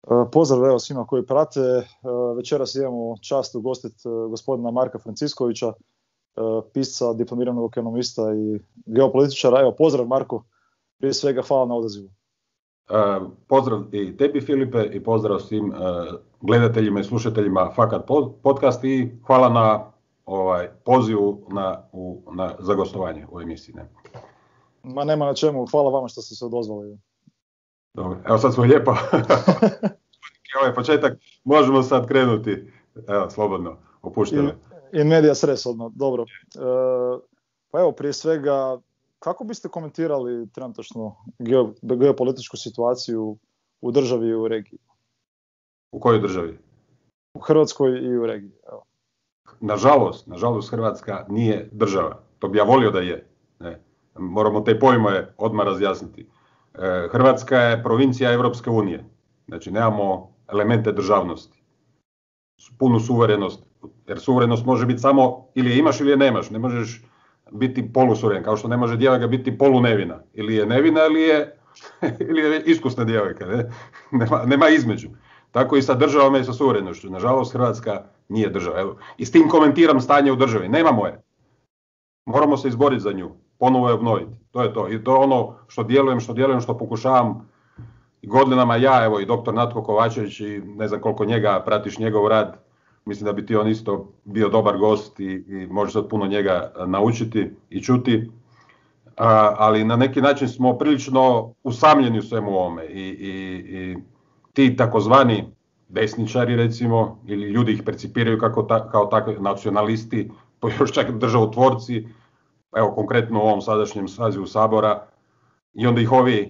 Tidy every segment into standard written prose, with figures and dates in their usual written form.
Pozdrav evo svima koji prate. Večeras imamo čast ugostiti gospodina Marka Franciskovića, pisca, diplomiranog ekonomista i geopolitičara. Evo, pozdrav Marko, prije svega hvala na odazivu. Pozdrav i tebi Filipe i pozdrav svim gledateljima i slušateljima Fakat podcast i hvala na pozivu za gostovanje u emisiji. Ne? Ma nema na čemu, hvala vama što ste se odozvali. Dobro, evo sad smo lijepo. Ovaj početak, možemo sad krenuti. Evo, slobodno, opušteno. In medias res, odmah, dobro. Pa evo, prije svega, kako biste komentirali trenutačno geopolitičku situaciju u državi i u regiji? U kojoj državi? U Hrvatskoj i u regiji. Evo. Nažalost Hrvatska nije država. To bi ja volio da je. Ne. Moramo te pojmove odmah razjasniti. Hrvatska je provincija Europske unije. Znači nemamo elemente državnosti. Punu suverenost. Jer suverenost može biti samo ili je imaš ili je nemaš. Ne možeš biti polusuveren, kao što ne može djevojka biti polunevina. Ili je nevina ili je iskusna djevojka. Ne? Nema između. Tako i sa državom i sa suverenošću. Nažalost Hrvatska nije država. Evo. I s tim komentiram stanje u državi. Nemamo je. Moramo se izboriti za nju. Ponovo je obnoviti. To je to. I to je ono što djelujem, što pokušavam godinama ja, evo i doktor Natko Kovačević i ne znam koliko njega, pratiš njegov rad, mislim da bi ti on isto bio dobar gost i možeš sad puno njega naučiti i čuti. Ali na neki način smo prilično usamljeni u svemu ovome i ti takozvani desničari recimo, ili ljudi ih percipiraju kao takvi nacionalisti, pa još čak državotvorci, evo konkretno u ovom sadašnjem sazivu Sabora, i onda ih ovi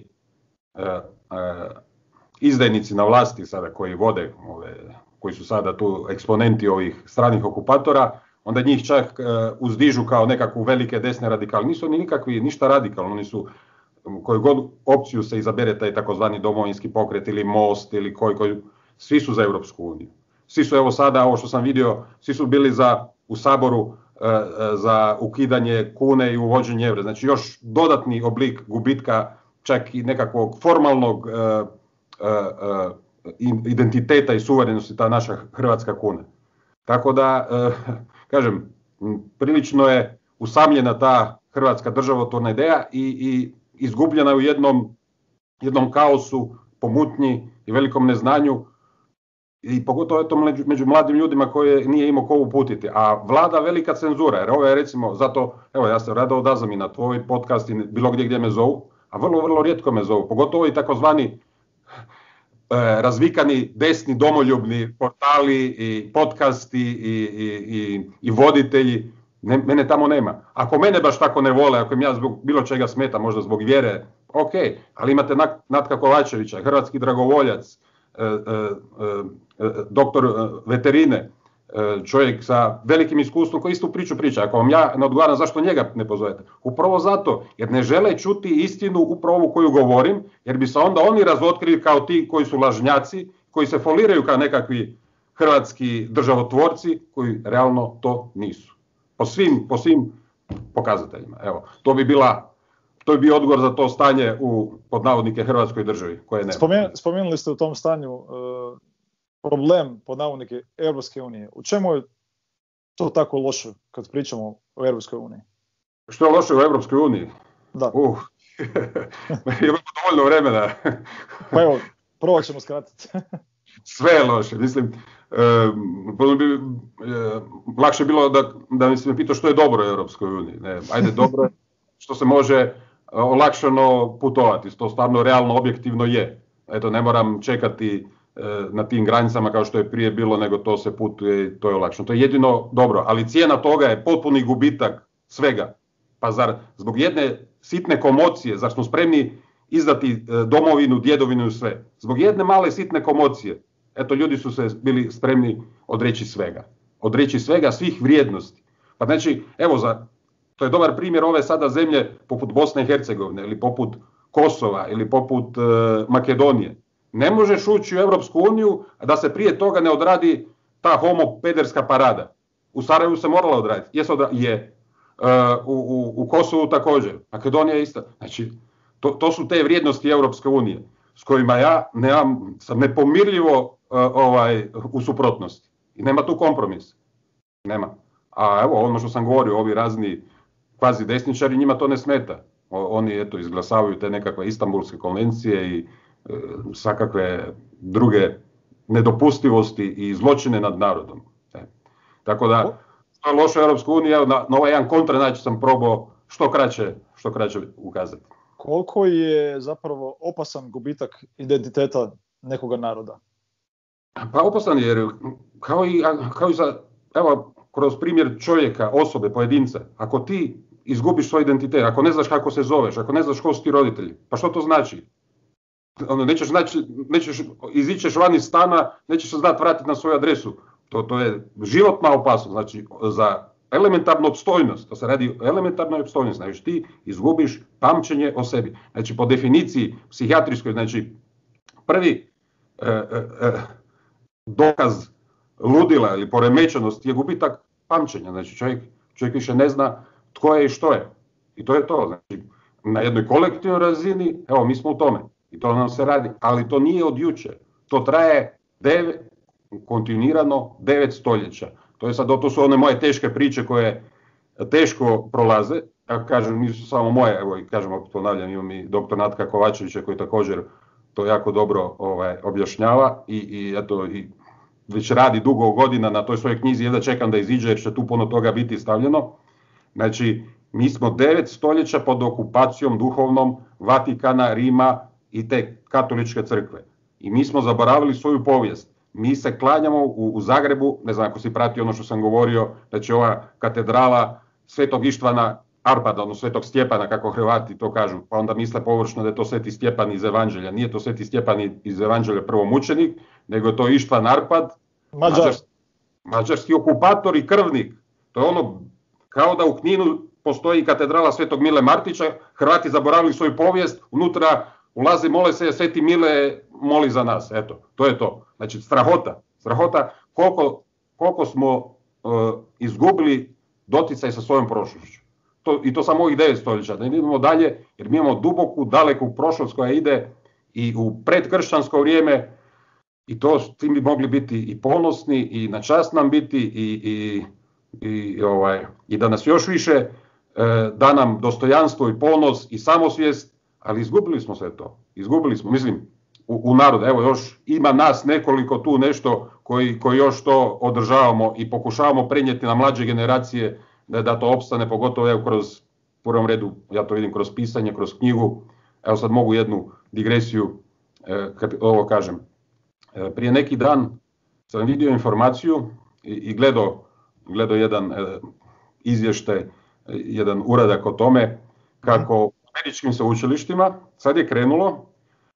izdajnici na vlasti sada koji vode, koji su sada tu eksponenti ovih stranih okupatora, onda njih čak uzdižu kao nekakvu velike desne radikale. Nisu oni nikakvi, ništa radikalni, oni su, koju god opciju se izabere taj takozvani domovinski pokret ili Most ili koji, svi su za Europsku uniju. Svi su, evo sada, ovo što sam vidio, svi su bili u Saboru za ukidanje kune i uvođenje eura. Znači još dodatni oblik gubitka čak i nekakvog formalnog identiteta i suverenosti ta naša hrvatska kuna. Tako da, kažem, prilično je usamljena ta hrvatska državotvorna ideja i izgubljena u jednom kaosu, pomutnji i velikom neznanju. I pogotovo je to među mladim ljudima koje nije imao ko uputiti. A vlada velika cenzura, jer ovo je recimo, zato, evo ja se rado odazvam i na tvoj podcast i bilo gdje me zovu, a vrlo, vrlo rijetko me zovu, pogotovo i takozvani razvikani desni domoljubni portali i podcasti i voditelji, mene tamo nema. Ako mene baš tako ne vole, ako im ja zbog bilo čega smeta, možda zbog vjere, ok, ali imate Natka Kovačevića, hrvatski dragovoljac, doktor veterine, čovjek sa velikim iskustvom koji istu priču priča. Ako vam ja ne odgovaram, zašto njega ne pozovete? Upravo zato, jer ne žele čuti istinu upravo ovu koju govorim, jer bi se onda oni razotkrili kao ti koji su lažnjaci, koji se foliraju kao nekakvi hrvatski državotvorci, koji realno to nisu. Po svim pokazateljima. Evo, to bi bio odgovor za to stanje u, pod navodnike, hrvatskoj državi, koje nema. Spomenuli ste u tom stanju problem, pod navodnike, Europske unije. U čemu je to tako loše kad pričamo o Europskoj uniji? Što je loše u Europskoj uniji? Da. Imamo dovoljno vremena. Pa evo, prvo ćemo skratiti. Sve je loše. Mislim, bi lakše bilo da mi se me pitao što je dobro u Europskoj uniji. Ne, ajde, dobro je što se može olakšano putovati. To stvarno realno, objektivno je. Eto, ne moram čekati na tim granicama kao što je prije bilo, nego to se putuje i to je olakšano. To je jedino dobro, ali cijena toga je potpuni gubitak svega. Pa zar zbog jedne sitne komocije, zar smo spremni izdati domovinu, djedovinu i sve? Zbog jedne male sitne komocije, eto, ljudi su se bili spremni odreći svega. Odreći svega, svih vrijednosti. Pa znači, evo, to je dobar primjer ove sada zemlje poput Bosne i Hercegovine ili poput Kosova ili poput Makedonije. Ne možeš ući u Europsku uniju da se prije toga ne odradi ta homopederska parada. U Sarajevu se morala odraditi. Je. U Kosovu također. Makedonija je isto. Znači, to su te vrijednosti Europske unije. s kojima ja sam nepomirljivo u suprotnosti. I nema tu kompromis. Nema. A evo, ono što sam govorio, ovi razni kvazi desničari, njima to ne smeta. Oni izglasavaju te nekakve Istanbulske konvencije i svakakve druge nedopustivosti i zločine nad narodom. Tako da, što je loše Europska unija, na ovaj jedan kontranačin sam probao što kraće ukazati. Koliko je zapravo opasan gubitak identiteta nekoga naroda? Pa opasan jer kao i za, evo, kroz primjer čovjeka, osobe, pojedinca, ako ti izgubiš svoj identitet, ako ne znaš kako se zoveš, ako ne znaš ko su ti roditelji, pa što to znači? Izićeš van iz stana, nećeš se znati vratiti na svoju adresu. To je životna opasnost, znači za elementarnu opstojnost, to se radi o elementarnoj opstojnosti, znači ti izgubiš pamćenje o sebi. Znači po definiciji psihijatrijskoj, znači prvi dokaz ludila ili poremećenosti je gubitak pamćenja, znači čovjek više ne zna tko je i što je. I to je to, znači na jednoj kolektivnoj razini, evo mi smo u tome i to nam se radi, ali to nije od jučer, to traje kontinuirano 9 stoljeća. To su one moje teške priče koje teško prolaze, ja kažem, nisu samo moje, evo i kažem, ponavljam, imam i doktor Natka Kovačevića koji također to jako dobro objašnjava i već radi dugo godina na toj svojoj knjizi, jedva čekam da iziđe jer će tu puno toga biti stavljeno. Znači, mi smo 9 stoljeća pod okupacijom duhovnom Vatikana, Rima i te katoličke crkve. I mi smo zaboravili svoju povijest. Mi se klanjamo u Zagrebu, ne znam ako si pratio ono što sam govorio, znači ova katedrala Svetog Ištvana Arpada, odnosno Svetog Stjepana, kako Hrvati to kažu, pa onda misle površno da je to Sveti Stjepan iz Evanđelja. Nije to Sveti Stjepan iz Evanđelja prvomučenik, nego je to Ištvan Arpad, mađarski okupator i krvnik. To je ono, kao da u Kninu postoji katedrala Svetog Mile Martića, Hrvati zaboravili svoju povijest, unutra ulazi, mole se, Sveti Mile moli za nas, eto, to je to. Znači, strahota koliko smo izgubili doticaj sa svojom prošlošću. I to samo ovih 9 stoljeća, da idemo dalje, jer mi imamo duboku, daleku prošlost koja ide i u predkršćansko vrijeme i to s tim bi mogli biti i ponosni i na čast nam biti i da nas još više da nam dostojanstvo i ponos i samosvijest, ali izgubili smo sve to. Izgubili smo, mislim, u narodu. Evo još ima nas nekoliko tu nešto koji još to održavamo i pokušavamo prenijeti na mlađe generacije da to opstane, pogotovo evo kroz, u prvom redu, ja to vidim kroz pisanje, kroz knjigu. Evo sad mogu jednu digresiju, kad ovo kažem. Prije neki dan sam vidio informaciju i gledao jedan izvještaj, jedan uradak o tome kako u američkim sveučilištima sad je krenulo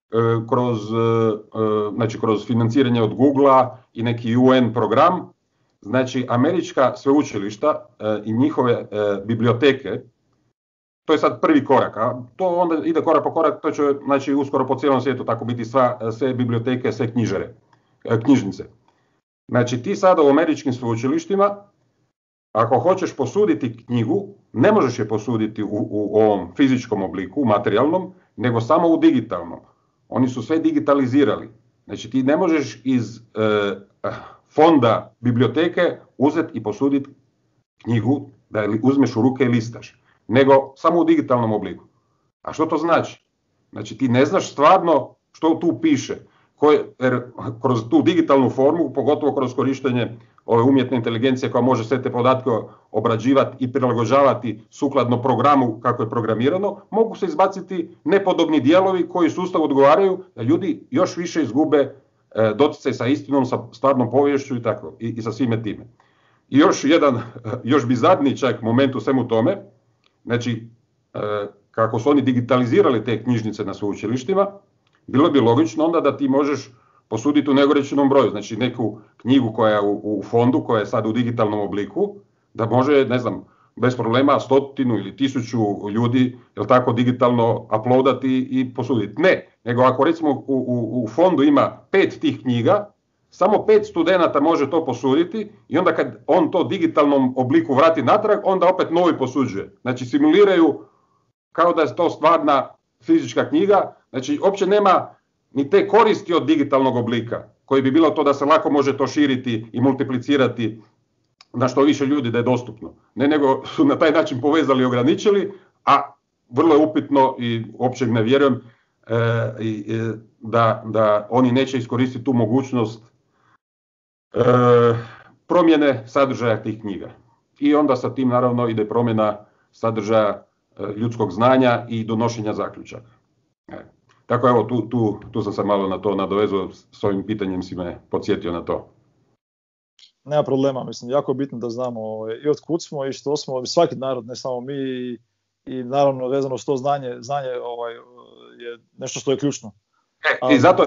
kroz financiranje od Googlea i neki UN program, znači američka sveučilišta i njihove biblioteke, to je sad prvi korak, a to onda ide korak po korak, to će znači uskoro po cijelom svijetu tako biti sve biblioteke, sve knjižnice. Znači ti sada u američkim sveučilištima, ako hoćeš posuditi knjigu, ne možeš je posuditi u ovom fizičkom obliku, materijalnom, nego samo u digitalnom. Oni su sve digitalizirali. Znači ti ne možeš iz fonda biblioteke uzeti i posuditi knjigu, da je uzmeš u ruke i listaš, nego samo u digitalnom obliku. A što to znači? Znači ti ne znaš stvarno što tu piše, jer kroz tu digitalnu formu, pogotovo kroz korištenje ove umjetne inteligencije koja može sve te podatke obrađivati i prilagođavati sukladno programu kako je programirano, mogu se izbaciti nepodobni dijelovi koji sustavu odgovaraju da ljudi još više izgube doticaj sa istinom, sa stvarnom poviješću i tako, i sa svime time. I još bizarniji čak moment u svemu tome, znači kako su oni digitalizirali te knjižnice na sveučilištima, bilo bi logično onda da ti možeš posuditi u neograničenom broju, znači neku knjigu koja je u fondu, koja je sad u digitalnom obliku, da može, ne znam, bez problema 100 ili 1000 ljudi, jel tako, digitalno uploadati i posuditi. Ne, nego ako recimo u fondu ima 5 tih knjiga, samo 5 studenata može to posuditi i onda kad on to digitalnom obliku vrati natrag, onda opet novi posuđuje. Znači simuliraju kao da je to stvarna fizička knjiga, znači uopće nema ni te koristi od digitalnog oblika, koji bi bilo to da se lako može to širiti i multiplicirati na što više ljudi da je dostupno. Ne, nego su na taj način povezali i ograničili, a vrlo je upitno i uopće ne vjerujem da oni neće iskoristiti tu mogućnost promjene sadržaja tih knjiga. I onda sa tim naravno ide promjena sadržaja ljudskog znanja i donošenja zaključaka. Tako evo, tu sam se malo na to nadovezao, s ovim pitanjem si me podsjetio na to. Nema problema, mislim, jako je bitno da znamo i od kud smo i što smo, svaki narod, ne samo mi, i naravno vezano s to znanje je nešto što je ključno. I zato,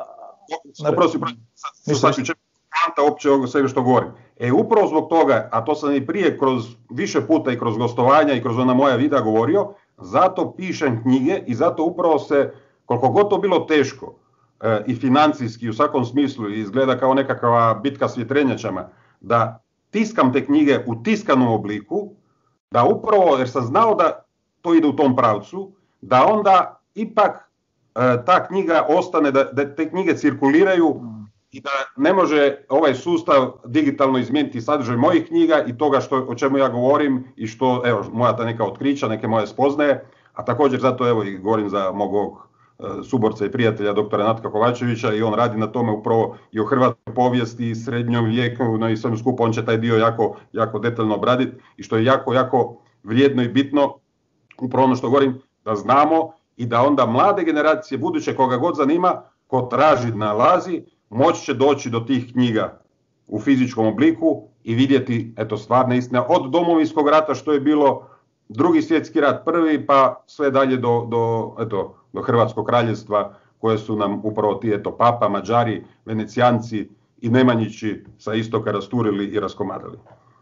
uopće ovog svega što govorim. Upravo zbog toga, a to sam i prije kroz više puta i kroz gostovanja i kroz ona moja videa govorio, zato pišem knjige i zato upravo se, koliko god to bilo teško i financijski u svakom smislu i izgleda kao nekakva bitka s vjetrenjačama, da tiskam te knjige u tiskanom obliku, da upravo, jer sam znao da to ide u tom pravcu, da onda ipak ta knjiga ostane, da te knjige cirkuliraju i da ne može ovaj sustav digitalno izmijeniti sadržaj mojih knjiga i toga o čemu ja govorim i što, evo, moja ta neka otkrića, neke moje spoznaje, a također zato evo i govorim za mog suborca i prijatelja doktora Natka Kovačevića i on radi na tome upravo i o hrvatskoj povijesti i srednjom vijeku, no i svem skupa, on će taj dio jako detaljno obraditi i što je jako vrijedno i bitno, upravo ono što govorim, da znamo i da onda mlade generacije, buduće koga god zanima, ko traži, nalazi, moći će doći do tih knjiga u fizičkom obliku i vidjeti, eto, stvarne istine, od Domovinskog rata što je bilo, Drugi svjetski rat prvi, pa sve dalje do Hrvatskog kraljevstva, koje su nam upravo ti, Papa, Mađari, Venecijanci i Nemanjići sa istoka rasturili i raskomadali.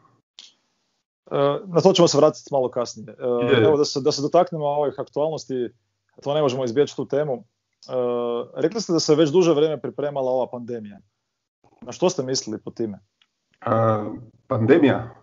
Na to ćemo se vratiti malo kasnije. Evo da se dotaknemo ovih aktualnosti, to ne možemo izbjeći tu temu. Rekli ste da se već duže vrijeme pripremala ova pandemija. Na što ste mislili po time? Pandemija?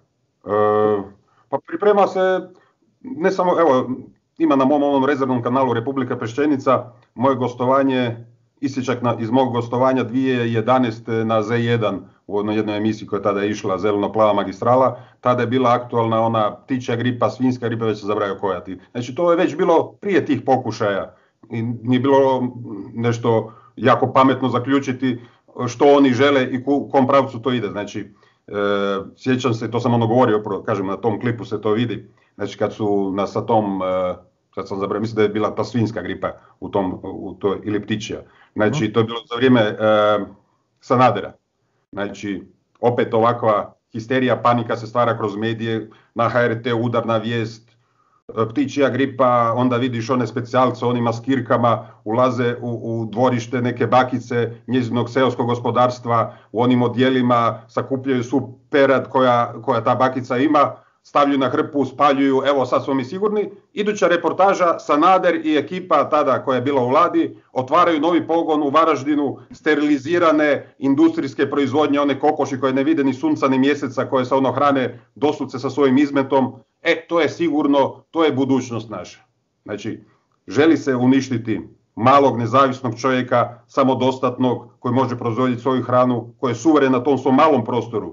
Pa priprema se, ne samo, evo, ima na mom ovom rezervnom kanalu Republika Peščenica moje gostovanje, isječak iz mog gostovanja 2011. na Z1 u jednoj emisiji koja je tada išla, Zeleno-plava magistrala. Tada je bila aktualna ona ptičja gripa, svinjska gripa, već se zaboravio koja ti. Znači to je već bilo prije tih pokušaja i nije bilo nešto jako pametno zaključiti što oni žele i u kom pravcu to ide. Znači, sjećam se, to sam govorio, kažem, na tom klipu se to vidi. Znači kad su nas sa tom, sad sam zaboravio, mislim da je bila ta svinjska gripa ili ptičja. Znači to je bilo za vrijeme Sanadera. Znači opet ovakva histerija, panika se stvara kroz medije, na HRT udarna vijest, ptičja gripa, onda vidiš one specijalce, oni maskirkama ulaze u dvorište neke bakice njezinog seoskog gospodarstva, u onim odjelima sakupljaju svu perad koja ta bakica ima, stavljaju na hrpu, spaljuju, evo sad smo mi sigurni. Iduća reportaža, Sanader i ekipa tada koja je bila u vladi otvaraju novi pogon u Varaždinu, sterilizirane industrijske proizvodnje, one kokoši koje ne vide ni sunca ni mjeseca, koje se hrane doslovce sa svojim izmetom. To je sigurno, to je budućnost naša. Znači, želi se uništiti malog nezavisnog čovjeka, samodostatnog, koji može proizvoditi svoju hranu, koji je suveren na tom svom malom prostoru.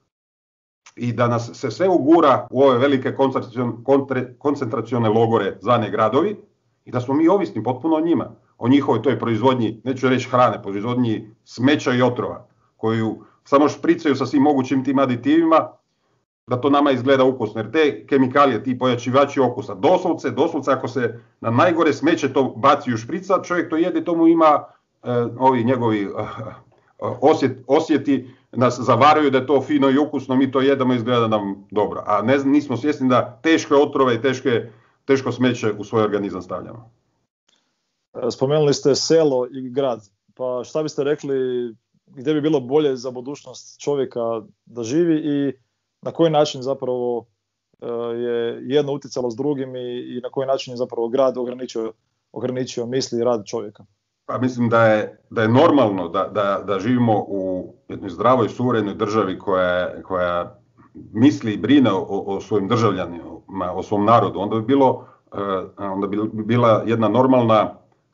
I da nas se sve ugura u ove velike koncentracione logore zvane gradovi i da smo mi ovisni potpuno o njima, o njihovoj toj proizvodnji, neću reći hrane, proizvodnji smeća i otrova, koju samo špricaju sa svim mogućim tim aditivima, da to nama izgleda ukusno. Jer te kemikalije, ti pojačivači okusa, doslovce ako se na najgore smeće to baci u šprica, čovjek to jede, tomu ima ovi njegovi osjeti, nas zavaraju da je to fino i ukusno, mi to jedemo i izgleda nam dobro. A nismo svjesni da teške otrove i teško smeće u svoj organizam stavljamo. Spomenuli ste selo i grad. Pa šta biste rekli, gdje bi bilo bolje za budućnost čovjeka da živi i na koji način zapravo je jedno utjecalo s drugim i na koji način je zapravo grad ograničio misli i rad čovjeka? Pa mislim da je normalno da živimo u jednoj zdravoj, suverenoj državi koja misli i brine o svojim državljanima, o svom narodu. Onda bi bila jedna normalna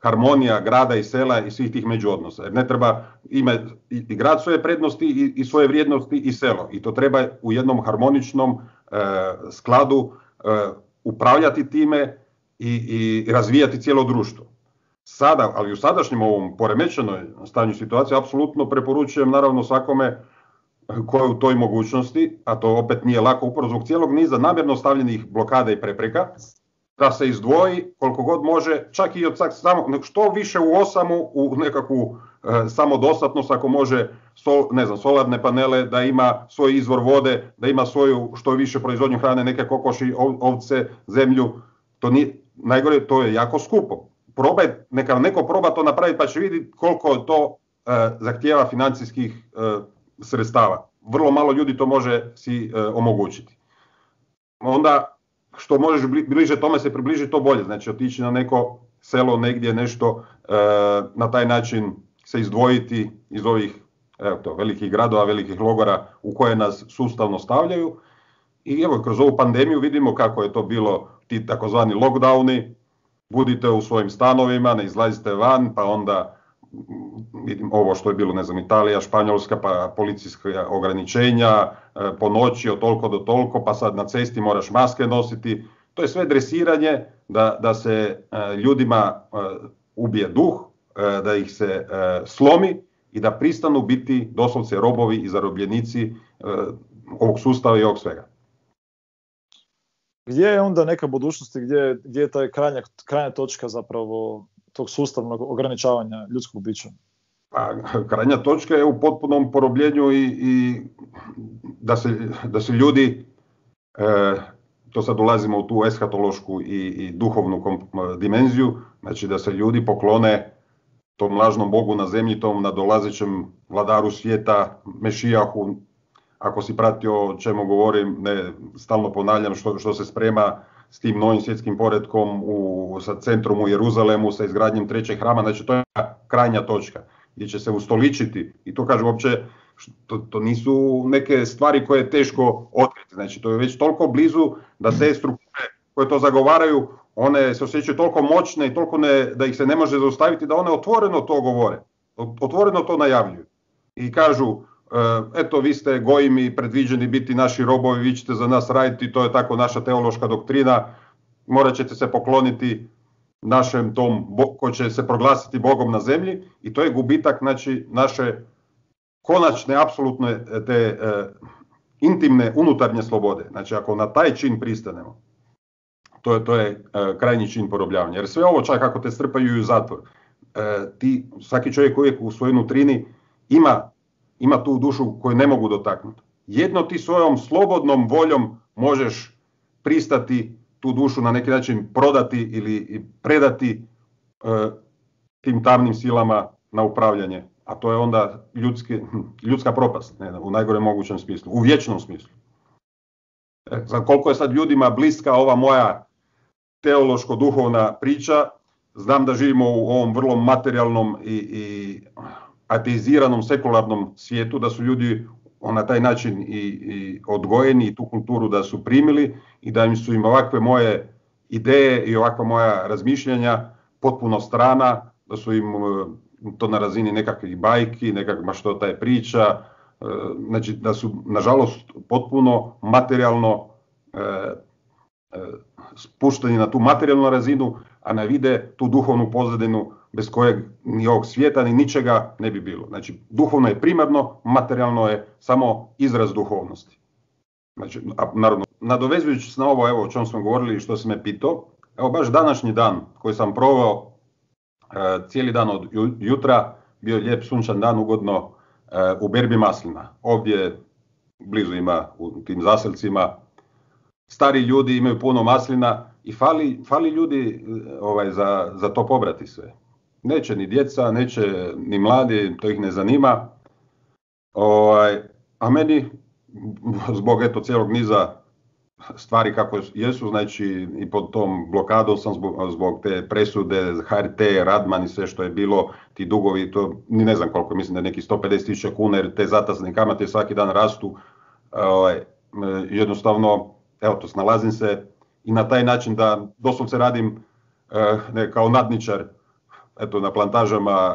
harmonija grada i sela i svih tih međuodnosa. Jer ne treba i grad svoje prednosti i svoje vrijednosti i selo. I to treba u jednom harmoničnom skladu upravljati time i razvijati cijelo društvo. Sada, ali u sadašnjem ovom poremećenoj stanju situacije, apsolutno preporučujem naravno svakome ko je u toj mogućnosti, a to opet nije lako upravo zbog cijelog niza namjerno stavljenih blokada i prepreka, da se izdvoji koliko god može, čak i od što više u osamu, u nekakvu samodostatnost, ako može solarne panele, da ima svoj izvor vode, da ima svoju što više proizvodnju hrane, neke kokoši, ovce, zemlju. To nije, najgore, to je jako skupo. Neka neko proba to napraviti pa će vidjeti koliko to zahtijeva financijskih sredstava. Vrlo malo ljudi to može si omogućiti. Onda što možeš bliže tome se približiti, to bolje. Znači otići na neko selo negdje nešto, na taj način se izdvojiti iz ovih velikih gradova, velikih logora u koje nas sustavno stavljaju. I evo, kroz ovu pandemiju vidimo kako je to bilo, ti takozvani lockdowni, budite u svojim stanovima, ne izlazite van, pa onda vidim ovo što je bilo, ne znam, Italija, Španjolska, pa policijska ograničenja, po noći od toliko do toliko, pa sad na cesti moraš maske nositi. To je sve dresiranje da se ljudima ubije duh, da ih se slomi i da pristanu biti doslovce robovi i zarobljenici ovog sustava i ovog svega. Gdje je onda neka budućnost, gdje je ta krajnja točka zapravo tog sustavnog ograničavanja ljudskog bića? Pa, krajnja točka je u potpunom porobljenju i da se ljudi, to sad ulazimo u tu eshatološku i duhovnu dimenziju, znači da se ljudi poklone tom lažnom Bogu na zemlji, tom nadolazećem vladaru svijeta, Mešijahu. Ako si pratio o čemu govorim, ne stalno ponavljam što se sprema s tim novim svjetskim poretkom sa centrom u Jeruzalemu, sa izgradnjom trećeg hrama, znači to je krajnja točka gdje će se ustoličiti, i to kažem uopće, to nisu neke stvari koje je teško otkriti, znači to je već toliko blizu da te strukture koje to zagovaraju, one se osjećaju toliko moćne i toliko da ih se ne može zaustaviti, da one otvoreno to govore, otvoreno to najavljuju i kažu, eto vi ste gojimi predviđeni biti naši robovi, vi ćete za nas raditi, to je tako naša teološka doktrina, morat ćete se pokloniti našem tom ko će se proglasiti Bogom na zemlji, i to je gubitak, znači, naše konačne, apsolutne te intimne unutarnje slobode. Znači ako na taj čin pristanemo, to je krajnji čin porobljavanja. Jer sve ovo, čak ako te strpaju u zatvor, svaki čovjek uvijek u svojoj nutrini ima tu dušu koju ne mogu dotaknuti. Jedno ti svojom slobodnom voljom možeš pristati tu dušu na neki način prodati ili predati tim tamnim silama na upravljanje. A to je onda ljudska propast, u najgorem mogućem smislu, u vječnom smislu. Za koliko je sad ljudima bliska ova moja teološko-duhovna priča, znam da živimo u ovom vrlo materijalnom i ateiziranom, sekularnom svijetu, da su ljudi na taj način i odgojeni i tu kulturu da su primili i da su im ovakve moje ideje i ovakva moja razmišljanja potpuno strana, da su im to na razini nekakvih bajki, nekakva što ta je priča, znači da su nažalost potpuno materijalno spušteni na tu materijalnu razinu, a ne vide tu duhovnu pozadinu bez kojeg ni ovog svijeta ni ničega ne bi bilo. Znači duhovno je primarno, materijalno je samo izraz duhovnosti. Znači, naravno, nadovezujući se na ovo, evo o čemu smo govorili i što si me pitao, evo baš današnji dan koji sam proveo cijeli dan od jutra, bio je lijep sunčan dan, ugodno, u berbi maslina. Ovdje blizu ima u tim zaselcima, stari ljudi imaju puno maslina i fali ljudi za to pobrati sve. Neće ni djeca, neće ni mladi, to ih ne zanima. A meni, zbog cijelog niza stvari kako jesu, znači i pod tom blokadom sam zbog te presude, HRT, Radman i sve što je bilo, ti dugovi, to ni ne znam koliko, mislim da je neki 150.000 kuna, jer te zatezne kamate svaki dan rastu. Jednostavno, evo to snalazim se i na taj način da doslovce radim kao nadničar eto, na plantažama,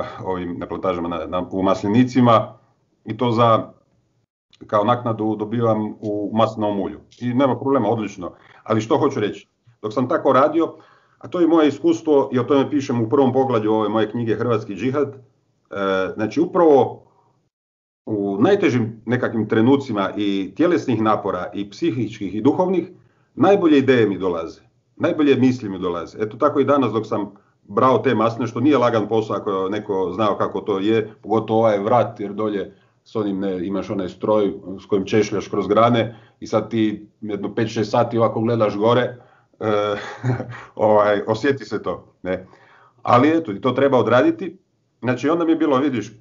u maslinicima i to kao naknadu dobivam u maslinovom ulju. I nema problema, odlično. Ali što hoću reći? Dok sam tako radio, a to je moje iskustvo i o tome pišem u prvom poglavlju ove moje knjige Hrvatski džihad, znači upravo u najtežim nekakvim trenucima i tjelesnih napora i psihičkih i duhovnih, najbolje ideje mi dolaze, najbolje misli mi dolaze. Eto tako i danas dok sam brao te masline, što nije lagan posao ako je neko znao kako to je, pogotovo ovaj vrat, jer dolje s onim imaš onaj stroj s kojim češljaš kroz grane i sad ti jedno 5-6 sati ovako gledaš gore, osjeti se to. Ne. Ali eto, i to treba odraditi. Znači onda mi je bilo, vidiš,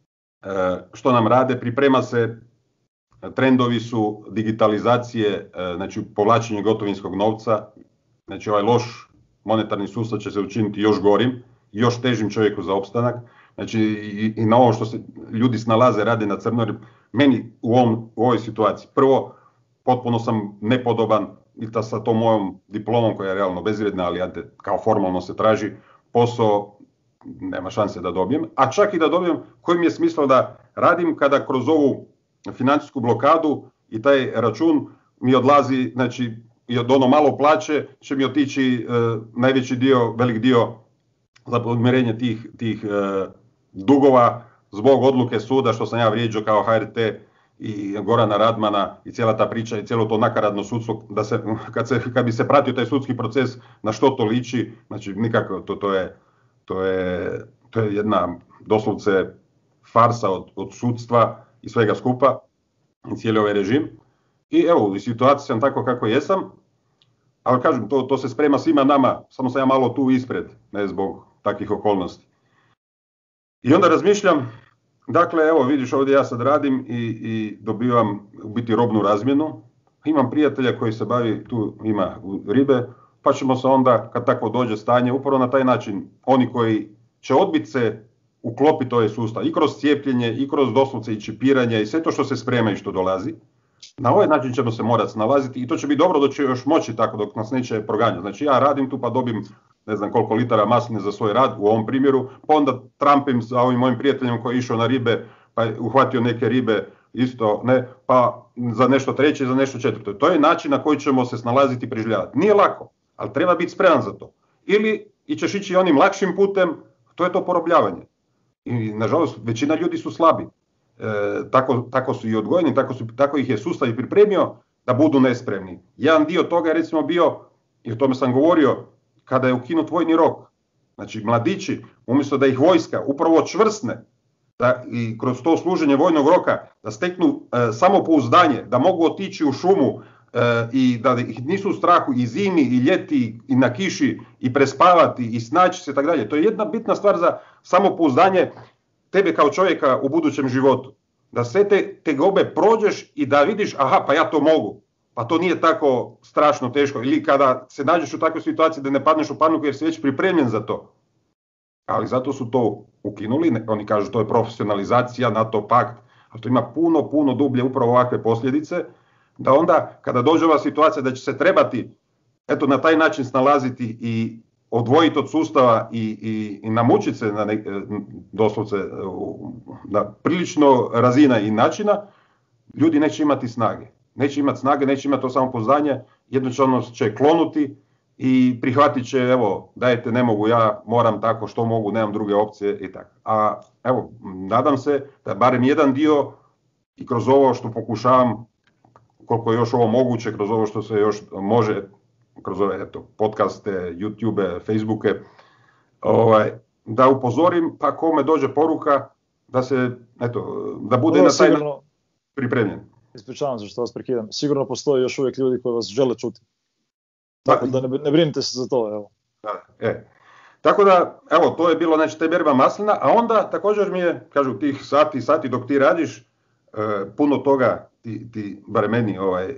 što nam rade, priprema se, trendovi su digitalizacije, znači povlačenje gotovinskog novca, znači ovaj loš monetarni sustav će se učiniti još gorim, još težim čovjeku za opstanak, znači i na ovo što se ljudi snalaze, rade na crno, meni u ovoj situaciji, prvo, potpuno sam nepodoban i sa tom mojom diplomom koja je realno bezvrijedna, ali kao formalno se traži posao, nema šanse da dobijem, a čak i da dobijem, koji mi je smisao da radim kada kroz ovu financijsku blokadu i taj račun mi odlazi, znači i od ono malo plaće će mi otići najveći dio, velik dio za podmirenje tih dugova zbog odluke suda što sam ja vrijeđao kao HRT i Gorana Radmana i cijela ta priča i cijelo to nakaradno sudstvo, da se, kad bi se pratio taj sudski proces, na što to liči, znači nikako, to je jedna doslovce farsa od sudstva i svega skupa, i cijeli ovaj režim. I evo, u situaciji sam tako kako jesam, ali kažem, to se sprema svima nama, samo sam ja malo tu ispred, ne zbog takvih okolnosti. I onda razmišljam, dakle, evo vidiš ovdje ja sad radim i dobivam u biti robnu razmjenu. Imam prijatelja koji se bavi, tu ima ribe, pa ćemo se onda, kad tako dođe stanje, upravo na taj način, oni koji će odbiti se uklopiti ovaj sustav, i kroz cijepljenje, i kroz doslovce i čipiranje, i sve to što se sprema i što dolazi, na ovaj način ćemo se morati snalaziti i to će biti dobro da će još moći tako dok nas neće proganjati. Znači ja radim tu pa dobim ne znam koliko litara masline za svoj rad u ovom primjeru, pa onda trampim sa ovim mojim prijateljem koji je išao na ribe, pa je uhvatio neke ribe isto, ne, pa za nešto treće, za nešto četvrto. To je način na koji ćemo se snalaziti i preživljavati. Nije lako, ali treba biti spreman za to. Ili ćeš ići onim lakšim putem, to je to porobljavanje. I nažalost većina ljudi su slabi. Tako su i odgojeni, tako ih je sustav i pripremio da budu nespremni. Jedan dio toga je recimo bio, i o tome sam govorio, kada je ukinut vojni rok. Znači mladići, umjesto da ih vojska upravo čvrsne, da i kroz to služenje vojnog roka, da steknu samopouzdanje, da mogu otići u šumu i da ih nisu u strahu i zimi, i ljeti, i na kiši, i prespavati, i snaći se, tako dalje. To je jedna bitna stvar za samopouzdanje tebe kao čovjeka u budućem životu. Da sve te tegobe prođeš i da vidiš, aha, pa ja to mogu. Pa to nije tako strašno teško. Ili kada se nađeš u takvoj situaciji da ne padneš u paniku jer si već pripremljen za to. Ali zato su to ukinuli. Oni kažu to je profesionalizacija, NATO pakt. Ali to ima puno dublje upravo ovakve posljedice. Da onda kada dođe ova situacija da će se trebati eto na taj način snalaziti i odvojiti od sustava i namučiti se doslovce na prilično razina i načina, ljudi neće imati snage. Neće imati to samopouzdanje, jednostavno će klonuti i prihvatit će, evo, dajte, ne mogu, ja moram tako, što mogu, nemam druge opcije i tako. A evo, nadam se da barem jedan dio i kroz ovo što pokušavam, koliko je još ovo moguće, kroz ovo što se još može, kroz ove podcaste, YouTube, Facebooke, da upozorim, pa kome dođe poruka da se, da bude na taj način pripremljen. Ispričavam se što vas prekidam. Sigurno postoji još uvijek ljudi koji vas žele čuti. Tako da ne brinite se za to, evo. Tako da, evo, to je bilo, znači, te berba maslina, a onda također mi je, kažu, tih sati dok ti radiš, puno toga ti bar meni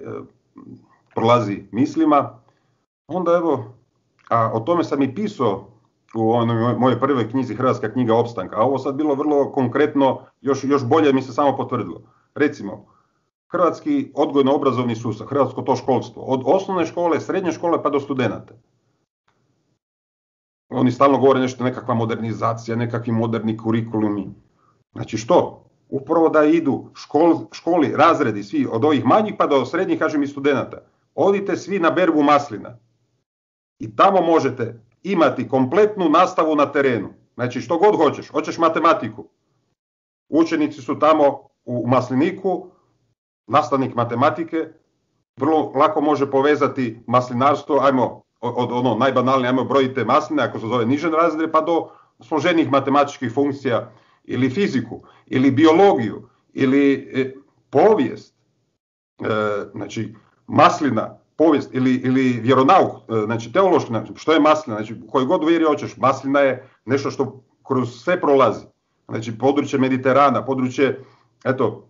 prolazi mislima. Onda evo, a o tome sam i pisao u mojoj prvoj knjizi Hrvatska knjiga opstanka, a ovo sad bilo vrlo konkretno, još bolje mi se samo potvrdilo. Recimo, hrvatski odgojno-obrazovni sustav, hrvatsko to školstvo, od osnovne škole, srednje škole pa do studenata. Oni stalno govore nešto, nekakva modernizacija, nekakvi moderni kurikulumi. Znači što? Upravo da idu školi, razredi, svi od ovih manjih pa do srednjih, kažem, i studenata. Odite svi na berbu maslina. I tamo možete imati kompletnu nastavu na terenu. Znači što god hoćeš. Hoćeš matematiku. Učenici su tamo u masliniku, nastavnik matematike, vrlo lako može povezati maslinarstvo, ajmo od ono najbanalnije, ajmo brojite masline, ako se zove niže razrede, pa do složenih matematičkih funkcija, ili fiziku, ili biologiju, ili povijest, znači maslina, povijest, ili vjeronauk, znači teološki, što je maslina, znači koji god uvjeri hoćeš, maslina je nešto što kroz sve prolazi, znači područje Mediterana, područje, eto,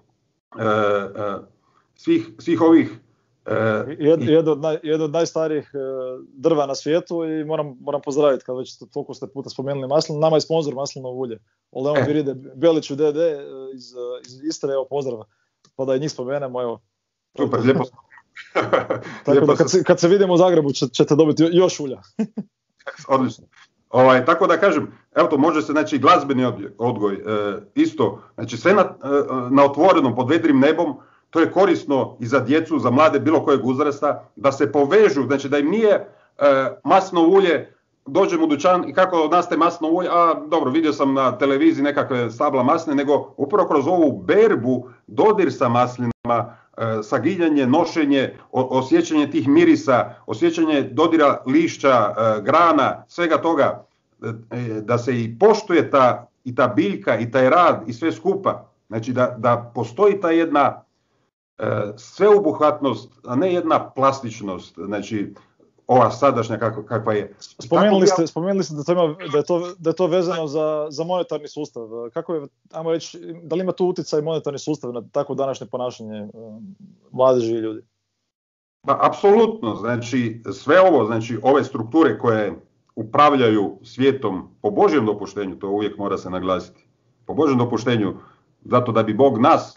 svih ovih... Jedno od najstarijih drva na svijetu i moram pozdraviti, kad već toliko ste puta spomenuli maslinu, nama je sponzor maslinovo ulje. Oleon Viride Beliću DD iz Istre, evo pozdrav, pa da i njih spomenemo, evo. Super, lijepo. Tako da kad se vidimo u Zagrebu ćete dobiti još ulja. Odlično. Tako da kažem, evo to može se, znači glazbeni odgoj, isto, znači sve na otvorenom, pod vedrim nebom, to je korisno i za djecu, za mlade, bilo kojeg uzrasta, da se povežu, znači da im nije maslinovo ulje, dođem u dućan i kako nastaje maslinovo ulje, dobro, vidio sam na televiziji nekakve stabla masline, nego upravo kroz ovu berbu, dodir sa maslinama, saginjanje, nošenje, osjećanje tih mirisa, osjećanje dodira lišća, grana, svega toga, da se i poštuje ta biljka i taj rad i sve skupa, znači da postoji ta jedna sveobuhvatnost, a ne jedna plastičnost, znači ova sadašnja kakva je. Spomenuli ste da je to vezano za monetarni sustav. Kako je, ajmo reći, da li ima tu utjecaj monetarni sustav na tako današnje ponašanje mladeži i ljudi? Pa, apsolutno, znači sve ovo, znači ove strukture koje upravljaju svijetom po Božjem dopuštenju, to uvijek mora se naglasiti, po Božjem dopuštenju, zato da bi Bog nas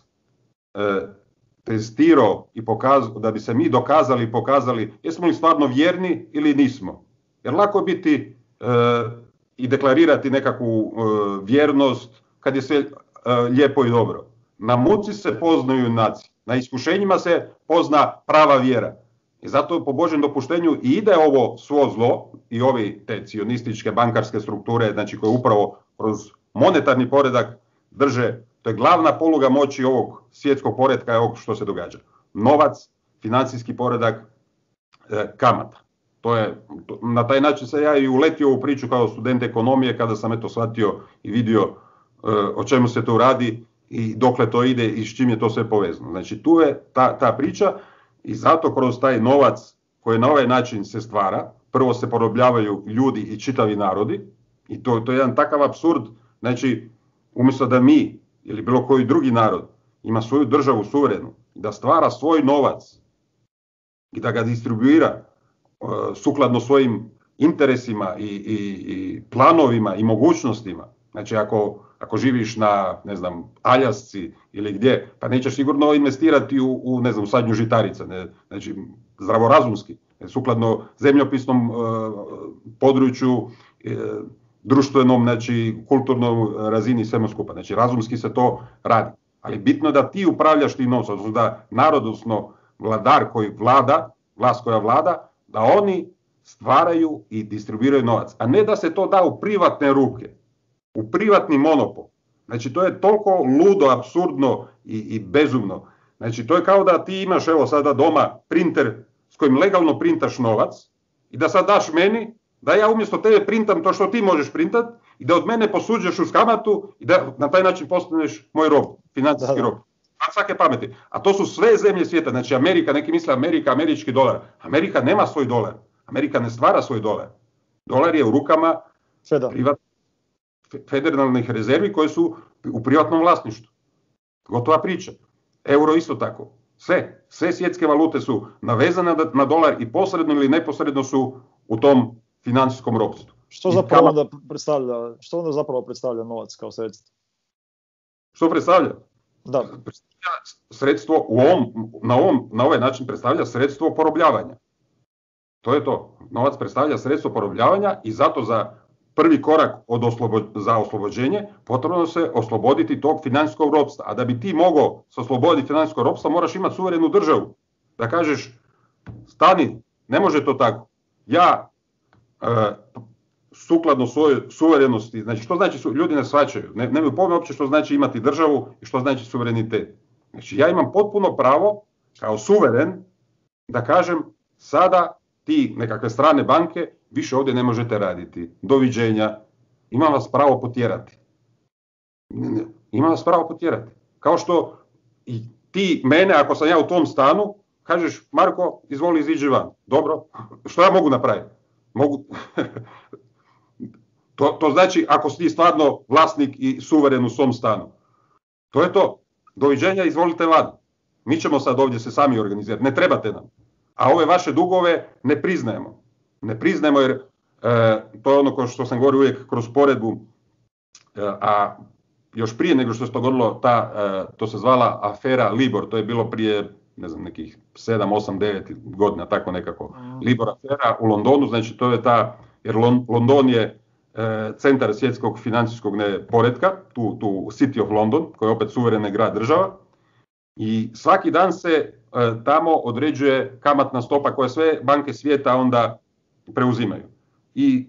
testirao i pokazao, da bi se mi dokazali i pokazali jesmo li stvarno vjerni ili nismo. Jer lako je biti i deklarirati nekakvu vjernost kad je sve lijepo i dobro. Na muci se poznaju junaci, na iskušenjima se pozna prava vjera. I zato po Božjem dopuštenju i ide ovo svo zlo i ovi te cionističke bankarske strukture, znači koje upravo kroz monetarni poredak drže. To je glavna poluga moći ovog svjetskog poretka i ovog što se događa. Novac, financijski poredak, kamata. Na taj način se ja i uletio u priču kao student ekonomije kada sam shvatio i vidio o čemu se to radi i dokle to ide i s čim je to sve povezano. Znači tu je ta priča i zato kroz taj novac koji na ovaj način se stvara, prvo se porobljavaju ljudi i čitavi narodi i to je jedan takav apsurd, znači umjesto da mi ili bilo koji drugi narod ima svoju državu suverenu, da stvara svoj novac i da ga distribuira sukladno svojim interesima i planovima i mogućnostima. Znači ako živiš na, ne znam, Aljasci ili gdje, pa nećeš sigurno investirati u ne znam, sadnju žitarica, ne? Znači zdravorazumski, sukladno zemljopisnom području, društvenom, znači kulturnom razini svemu skupa. Znači razumski se to radi. Ali bitno je da ti upravljaš tim novcem, odnosno da narod, odnosno vladar koji vlada, vlast koja vlada, da oni stvaraju i distribuiraju novac. A ne da se to da u privatne ruke, u privatni monopol. Znači to je toliko ludo, apsurdno i bezumno. Znači to je kao da ti imaš evo sada doma printer s kojim legalno printaš novac i da sad daš meni da ja umjesto tebe printam to što ti možeš printat i da od mene posuđeš uz kamatu i da na taj način postaneš moj rob, financijski rob. A svake pameti. A to su sve zemlje svijeta. Znači Amerika, neki misle Amerika, američki dolar. Amerika nema svoj dolar. Amerika ne stvara svoj dolar. Dolar je u rukama federalnih rezervi koje su u privatnom vlasništvu. Gotova priča. Euro isto tako. Sve svjetske valute su navezane na dolar i posredno ili neposredno su u tom financijskom ropstvu. Što onda zapravo predstavlja novac kao sredstvo? Što predstavlja? Da. Sredstvo na ovaj način predstavlja sredstvo porobljavanja. To je to. Novac predstavlja sredstvo porobljavanja i zato za prvi korak za oslobođenje, potrebno se osloboditi tog financijskog ropstva. A da bi ti mogao se osloboditi financijskog ropstva, moraš imati suverenu državu. Da kažeš, stani, ne može to tako. Ja, sukladno svojoj suverenosti, znači što znači, ljudi ne shvaćaju, nemaju pojma uopće što znači imati državu i što znači suverenitet. Znači ja imam potpuno pravo, kao suveren, da kažem, sada ti nekakve strane banke više ovdje ne možete raditi. Doviđenja. Imam vas pravo potjerati. Imam vas pravo potjerati. Kao što i ti mene, ako sam ja u tom stanu, kažeš, Marko, izvoli iziđi van. Dobro, što ja mogu napraviti? Mogu... to znači, ako si ti stvarno vlasnik i suveren u svom stanu. To je to. Doviđenja, izvolite van. Mi ćemo sad ovdje se sami organizirati. Ne trebate nam. A ove vaše dugove ne priznajemo. Ne priznajemo jer to je ono što sam govorio uvijek kroz poredbu, a još prije nego što se dogodilo to se zvala afera Libor, to je bilo prije, ne znam, nekih 7, 8, 9 godina, tako nekako. Libor afera u Londonu, znači to je jer London je centar svjetskog financijskog poretka, tu City of London, koji je opet suverena grad država, i svaki dan se tamo određuje kamatna stopa koja sve banke svijeta onda preuzimaju. I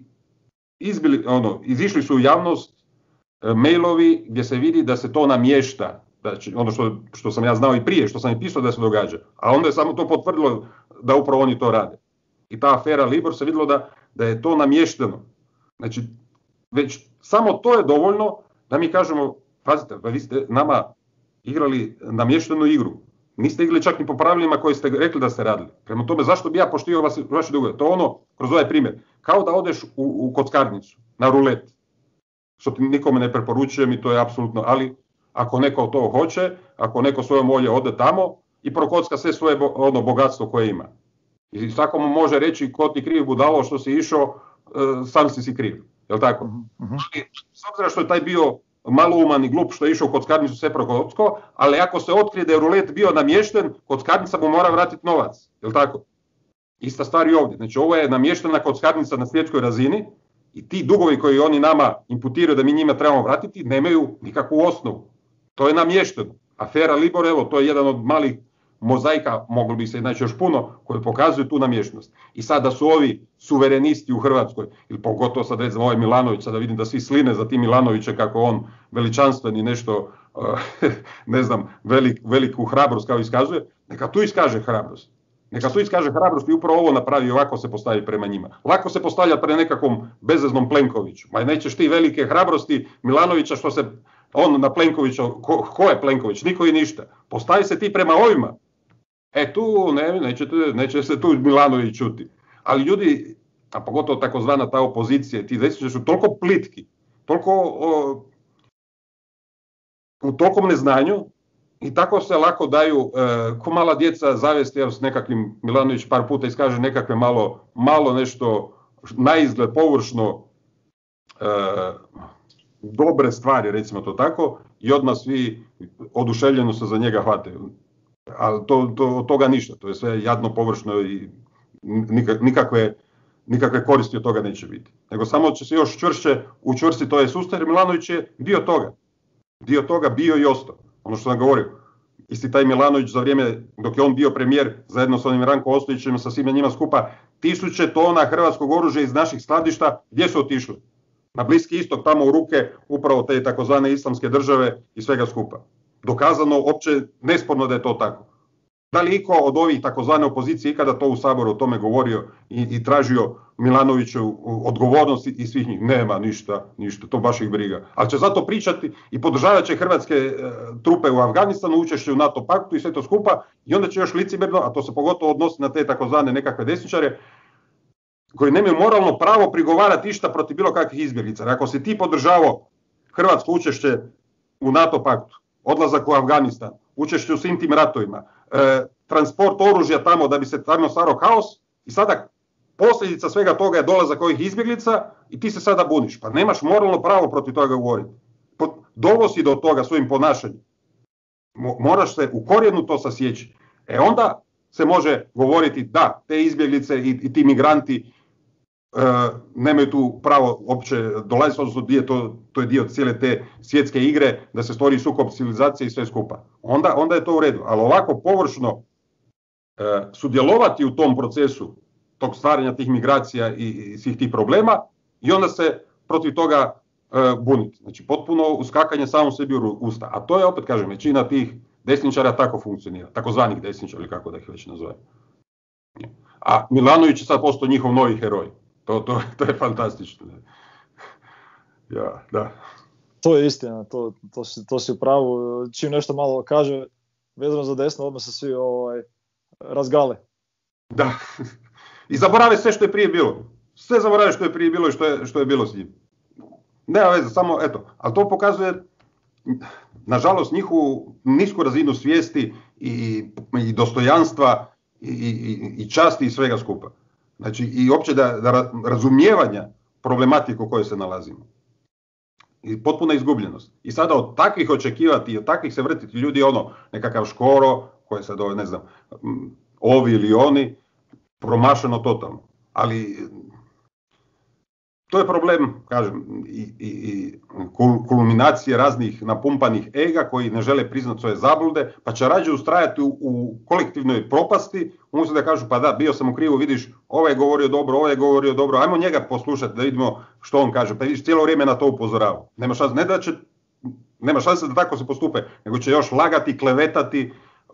izišli su u javnost mailovi gdje se vidi da se to namješta, znači ono što sam ja znao i prije, što sam i pisao da se događa, a onda je samo to potvrdilo da upravo oni to rade. I ta afera Libor se vidjelo da je to namješteno. Znači, već samo to je dovoljno da mi kažemo, pazite, pa vi ste nama igrali namještenu igru. Niste igrali čak ni po pravilima koje ste rekli da ste radili. Prema tome, zašto bi ja poštivao vaše dugove? To je ono, kroz ovaj primjer, kao da odeš u kockarnicu, na rulet. Što ti nikome ne preporučujem i to je apsolutno, ali ako neko to hoće, ako neko svojom volje ode tamo i prokocka sve svoje bogatstvo koje ima. I svakom može reći, ko ti kriv budalo što si išao, sam si kriv. Jel' tako? Mm-hmm. S obzirom što je taj bio malouman i glup što je išao u kockarnicu sve prokocko, ali ako se otkrije da je rulet bio namješten, kockarnica mu mora vratiti novac. Jel' tako? Ista stvar i ovdje. Znači ovo je namještena kockarnica na svjetskoj razini i ti dugovi koji oni nama imputiraju da mi njima trebamo vratiti nemaju nikakvu osnovu. To je namješteno. Afera Libor, evo, to je jedan od malih mozaika, moglo bi se znači još puno, koji pokazuju tu namještenost. I sad da su ovi suverenisti u Hrvatskoj, ili pogotovo sad recimo ovaj Milanović, sada vidim da svi sline za tim Milanoviće kako on veličanstveni nešto, ne znam, veliku hrabrost kao iskazuje, neka tu iskaže hrabrost. Neka tu iskaže hrabrost i upravo ovo napravi i ovako se postavi prema njima. Lako se postavlja pre nekakvom bezveznom Plenkoviću. Ma nećeš ti velike hrabrosti Milanovića što se on na Plenkovića, ko je Plenković? Niko i ništa. Postavi se ti prema ovima. Tu neće se tu Milanović čuti. Ali ljudi, a pogotovo takozvana ta opozicija, ti desničari su toliko plitki, toliko u tolikom neznanju i tako se lako daju, ko mala djeca zavesti, s nekakvim Milanović par puta iskaže nekakve malo nešto naizgled površno dobre stvari, recimo to tako, i odmah svi oduševljeno se za njega hvataju. Ali od toga ništa, to je sve jadno, površno i nikakve koristi od toga neće biti. Nego samo će se još čvršće učvrstiti ovaj sustav, jer Milanović je dio toga. Dio toga bio i ostao. Ono što sam govorio, isti taj Milanović za vrijeme dok je on bio premijer, zajedno sa onim Ranko Ostojićem, sa svima njima skupa, 1000 tona hrvatskog oružja iz naših skladišta, gdje su otišli? Na Bliski istok, tamo u ruke upravo te takozvane islamske države i svega skupa. Dokazano, opće nesporno da je to tako. Da li iko od ovih takozvane opozicije ikada to u Saboru o tome govorio i tražio Milanoviću odgovornost i svih njih? Nema ništa, to baš ih briga. Ali će zato pričati i podržavat će hrvatske trupe u Afganistanu, učešće u NATO paktu i sve to skupa, i onda će još licemjerno, a to se pogotovo odnosi na te takozvane nekakve desničare, koji nemaju moralno pravo prigovarati išta protiv bilo kakvih izbjeglica. Ako si ti podržavao hrvatsko učešće u NATO paktu, odlazak u Afganistan, učešće u svim tim ratovima, transport oružja tamo da bi se tamo stvarao kaos, i sada posljedica svega toga je dolazak ovih izbjeglica i ti se sada buniš. Pa nemaš moralno pravo protiv toga govoriti. Dovosi do toga svojim ponašanjem. Moraš se u korijenu to sasjeći. Onda se može govoriti da, te izbjeglice i ti migranti nemaju tu pravo uopće dolaziti, odnosno to je dio cijele te svjetske igre da se stvori sukob civilizacije i sve skupa. Onda je to u redu, ali ovako površno sudjelovati u tom procesu tog stvaranja tih migracija i svih tih problema i onda se protiv toga buniti. Znači potpuno uskakanje samo sebi u usta. A to je, opet kažem, većina tih desničara tako funkcionira, takozvanih desničara ili kako da ih već nazove. A Milanović je sad postao njihov novi heroj. To je fantastično. Ja, da. To je istina, to si u pravu. Čim nešto malo kaže vezano za desno, odmah se svi razgale. Da. I zaborave sve što je prije bilo. Sve zaborave što je prije bilo i što je bilo s njim. Nema veze, samo eto. Ali to pokazuje, nažalost, njihovu nisku razinu svijesti i dostojanstva i časti i svega skupa. Znači i uopće da razumijevanja problematiku u kojoj se nalazimo. I potpuna izgubljenost. I sada od takvih očekivati i od takvih se vrtiti ljudi nekakav Škoro, koji sad ne znam, ovi ili oni, promašeno totalno. Ali to je problem, kažem, i kulminacije raznih napumpanih ega koji ne žele priznati svoje zablude, pa će rađe ustrajati u kolektivnoj propasti, umjesto da kažu pa da, bio sam u krivu, vidiš, ovaj je govorio dobro, ajmo njega poslušati da vidimo što on kaže, pa vidiš, cijelo vrijeme na to upozorava. Nema šanse da tako se postupe, nego će još lagati, klevetati,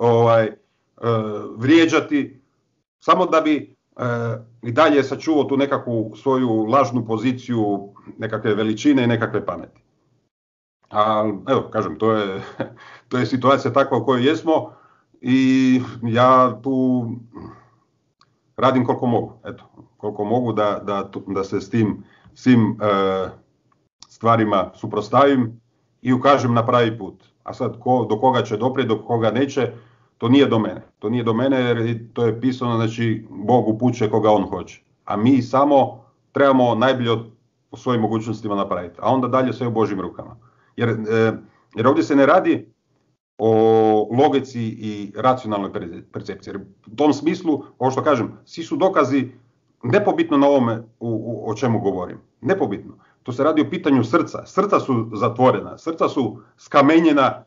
vrijeđati, samo da bi i dalje sačuvao tu nekakvu svoju lažnu poziciju, nekakve veličine i nekakve pameti. A evo, kažem, to je situacija takva u kojoj jesmo i ja tu radim koliko mogu. Eto, koliko mogu da se s tim svim stvarima suprotstavim i ukažem na pravi put. A sad do koga će doprijeti, do koga neće, to nije do mene. To nije do mene jer to je pisano, znači Bog upućuje koga on hoće. A mi samo trebamo najbolje od svojim mogućnostima napraviti. A onda dalje sve u Božjim rukama. Jer ovdje se ne radi o logici i racionalnoj percepciji. Jer u tom smislu, ovo što kažem, svi su dokazi nepobitno na ovome o čemu govorim. Nepobitno. To se radi o pitanju srca. Srca su zatvorena, srca su skamenjena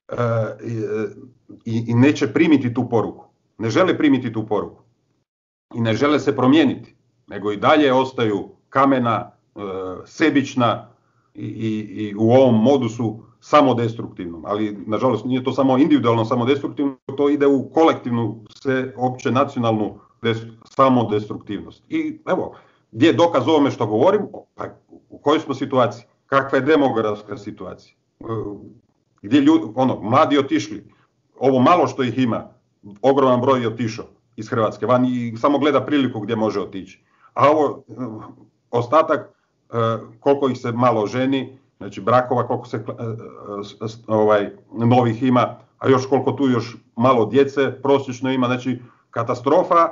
i neće primiti tu poruku. Ne žele primiti tu poruku. I ne žele se promijeniti. Nego i dalje ostaju kamena, sebična i u ovom modusu samodestruktivnom. Ali, nažalost, nije to samo individualno samodestruktivno, to ide u kolektivnu, opće nacionalnu samodestruktivnost. I evo, gdje je dokaz ovome što govorim? Pa, u kojoj smo situaciji? Kakva je demografska situacija? Gdje ljudi, mladi otišli, ovo malo što ih ima, ogroman broj je otišao iz Hrvatske van i samo gleda priliku gdje može otići. A ovo, ostatak, koliko ih se malo ženi, znači brakova koliko se novih ima, a još koliko tu još malo djece prosječno ima, znači katastrofa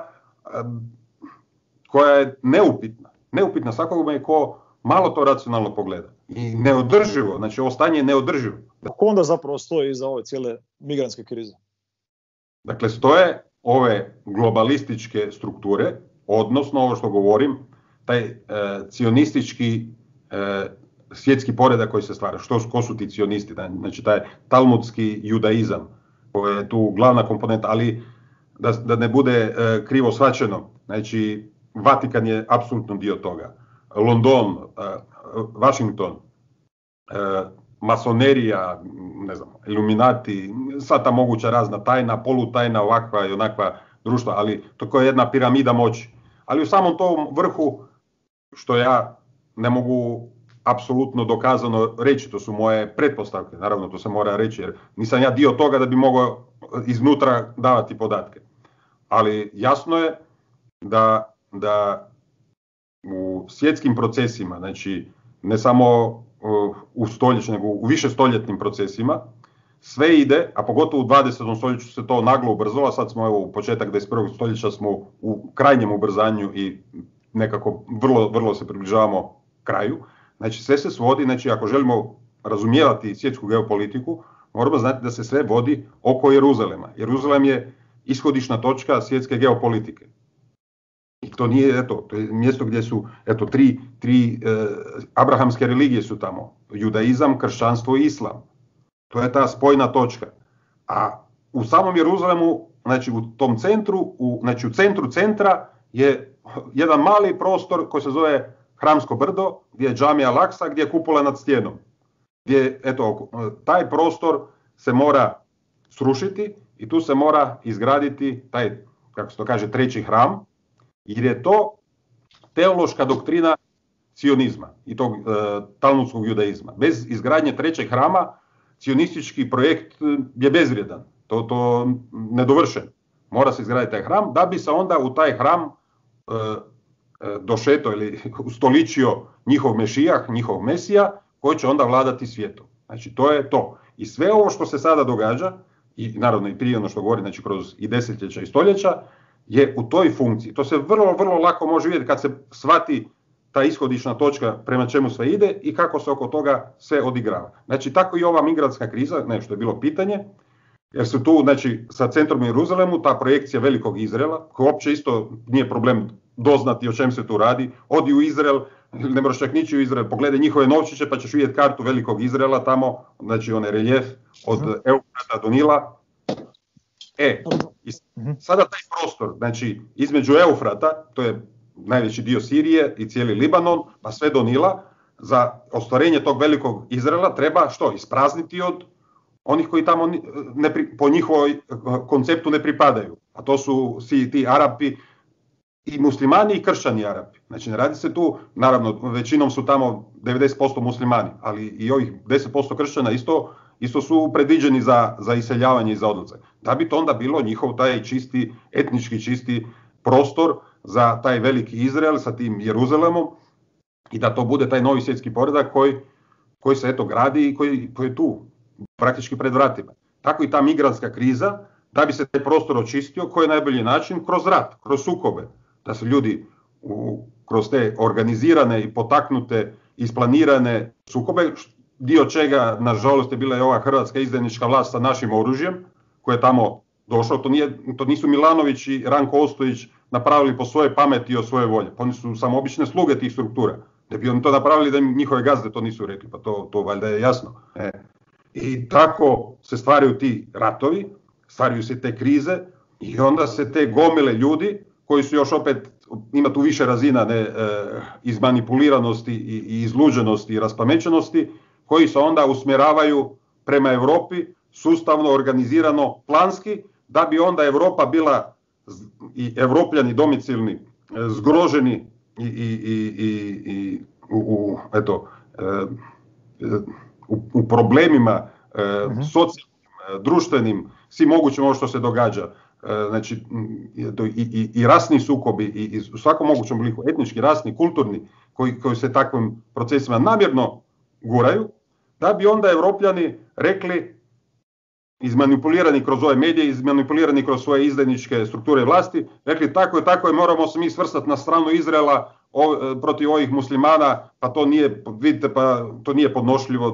koja je neupitna. Neupitna svakog je ko malo to racionalno pogleda. I neodrživo, znači ovo stanje je neodrživo. Kako onda zapravo stoji iza ove cijele migrantske krize? Dakle, stoje ove globalističke strukture, odnosno ovo što govorim, taj cionistički svjetski poredak koji se stvara. Ko su ti cionisti? Znači taj talmudski judaizam, koji je tu glavna komponenta, ali da ne bude krivo shvaćeno, znači Vatikan je apsolutno dio toga. London, Washington, masonerija, ne znam, iluminati, sva ta moguća razna tajna, polutajna, ovakva i onakva društva, ali to je jedna piramida moći. Ali u samom tom vrhu, što ja ne mogu apsolutno dokazano reći, to su moje pretpostavke, naravno to se mora reći, jer nisam ja dio toga da bi mogao iznutra davati podatke. Ali jasno je da u svjetskim procesima, znači ne samo u stoljeću, nego u višestoljetnim procesima, sve ide, a pogotovo u 20. stoljeću se to naglo ubrzalo, sad smo u početak 21. stoljeća smo u krajnjem ubrzanju i nekako vrlo se približavamo kraju. Znači sve se svodi, znači ako želimo razumijevati svjetsku geopolitiku, moramo znati da se sve vodi oko Jeruzalema. Jeruzalem je ishodišna točka svjetske geopolitike. I to nije, to je mjesto gdje su, tri abrahamske religije su tamo. Judaizam, kršćanstvo i islam. To je ta spojna točka. A u samom Jeruzalemu, znači u tom centru, u centru centra je jedan mali prostor koji se zove Hramsko brdo, gdje je džamija Al-Aksa, gdje je kupola nad stijenom. Gdje, taj prostor se mora srušiti i tu se mora izgraditi taj, kako se to kaže, treći hram, jer je to teološka doktrina cionizma i tog talmudskog judaizma. Bez izgradnje trećeg hrama cionistički projekt je bezvrijedan, to nedovršen. Mora se izgraditi taj hram, da bi se onda u taj hram došetao ili ustoličio njihov mešijah, njihov mesija, koji će onda vladati svijetom. Znači, to je to. I sve ovo što se sada događa, i naravno i prije ono što govori, znači kroz i desetljeća i stoljeća, je u toj funkciji. To se vrlo, vrlo lako može vidjeti kad se shvati ta ishodišna točka prema čemu sve ide i kako se oko toga sve odigrava. Znači, tako i ova migrantska kriza, što je bilo pitanje, jer su tu, znači, sa centrom u Jeruzalemu, ta projekcija velikog Izraela, koja uopće isto nije problem doznati o čem se tu radi. Odi u Izrael, ne moraš čak nići u Izrael, pogledaj njihove novčiće pa ćeš vidjeti kartu velikog Izraela tamo, znači onaj reljef od Eufrata do Nila. I sada taj prostor, znači između Eufrata, to je najveći dio Sirije i cijeli Libanon, pa sve do Nila, za ostvarenje tog velikog Izraela treba što? Isprazniti od onih koji tamo po njihovoj konceptu ne pripadaju. A to su svi ti Arapi, i muslimani i kršćani Arapi. Znači ne radi se tu, naravno većinom su tamo 90% muslimani, ali i ovih 10% kršćana isto su predviđeni za iseljavanje i za odlazak. Da bi to onda bilo njihov taj čisti, etnički čisti prostor za taj veliki Izrael sa tim Jeruzalemom i da to bude taj novi svjetski poredak koji se gradi i koji je tu praktički pred vratima. Tako i ta migrantska kriza, da bi se taj prostor očistio, koji je najbolji način? Kroz rat, kroz sukobe. Da su ljudi kroz te organizirane i potaknute, isplanirane sukobe, dio čega, nažalost, je bila i ova hrvatska izdajnička vlast sa našim oružjem, koje je tamo došlo. To nisu Milanović i Ranko Ostojić napravili po svoje pameti i o svoje volje. Oni su samo obične sluge tih struktura. Da bi oni to napravili da im njihove gazde to nisu rekli, pa to valjda je jasno. I tako se stvaraju ti ratovi, stvaraju se te krize i onda se te gomile ljudi koji su još opet, ima tu više razina izmanipuliranosti i izluđenosti i raspamećenosti, koji se onda usmjeravaju prema Europi, sustavno, organizirano, planski, da bi onda Europa bila i Evropljani domicilni zgroženi u problemima socijalnim, društvenim, svim mogućim ovo što se događa. Znači i rasni sukobi i u svakom mogućem obliku, etnički, rasni, kulturni, koji se takvim procesima namjerno guraju, da bi onda Evropljani rekli, izmanipulirani kroz ove medije, izmanipulirani kroz svoje izdajničke strukture vlasti, rekli tako je, moramo se mi svrstati na stranu Izraela protiv ovih muslimana, pa to nije, vidite, pa to nije podnošljivo,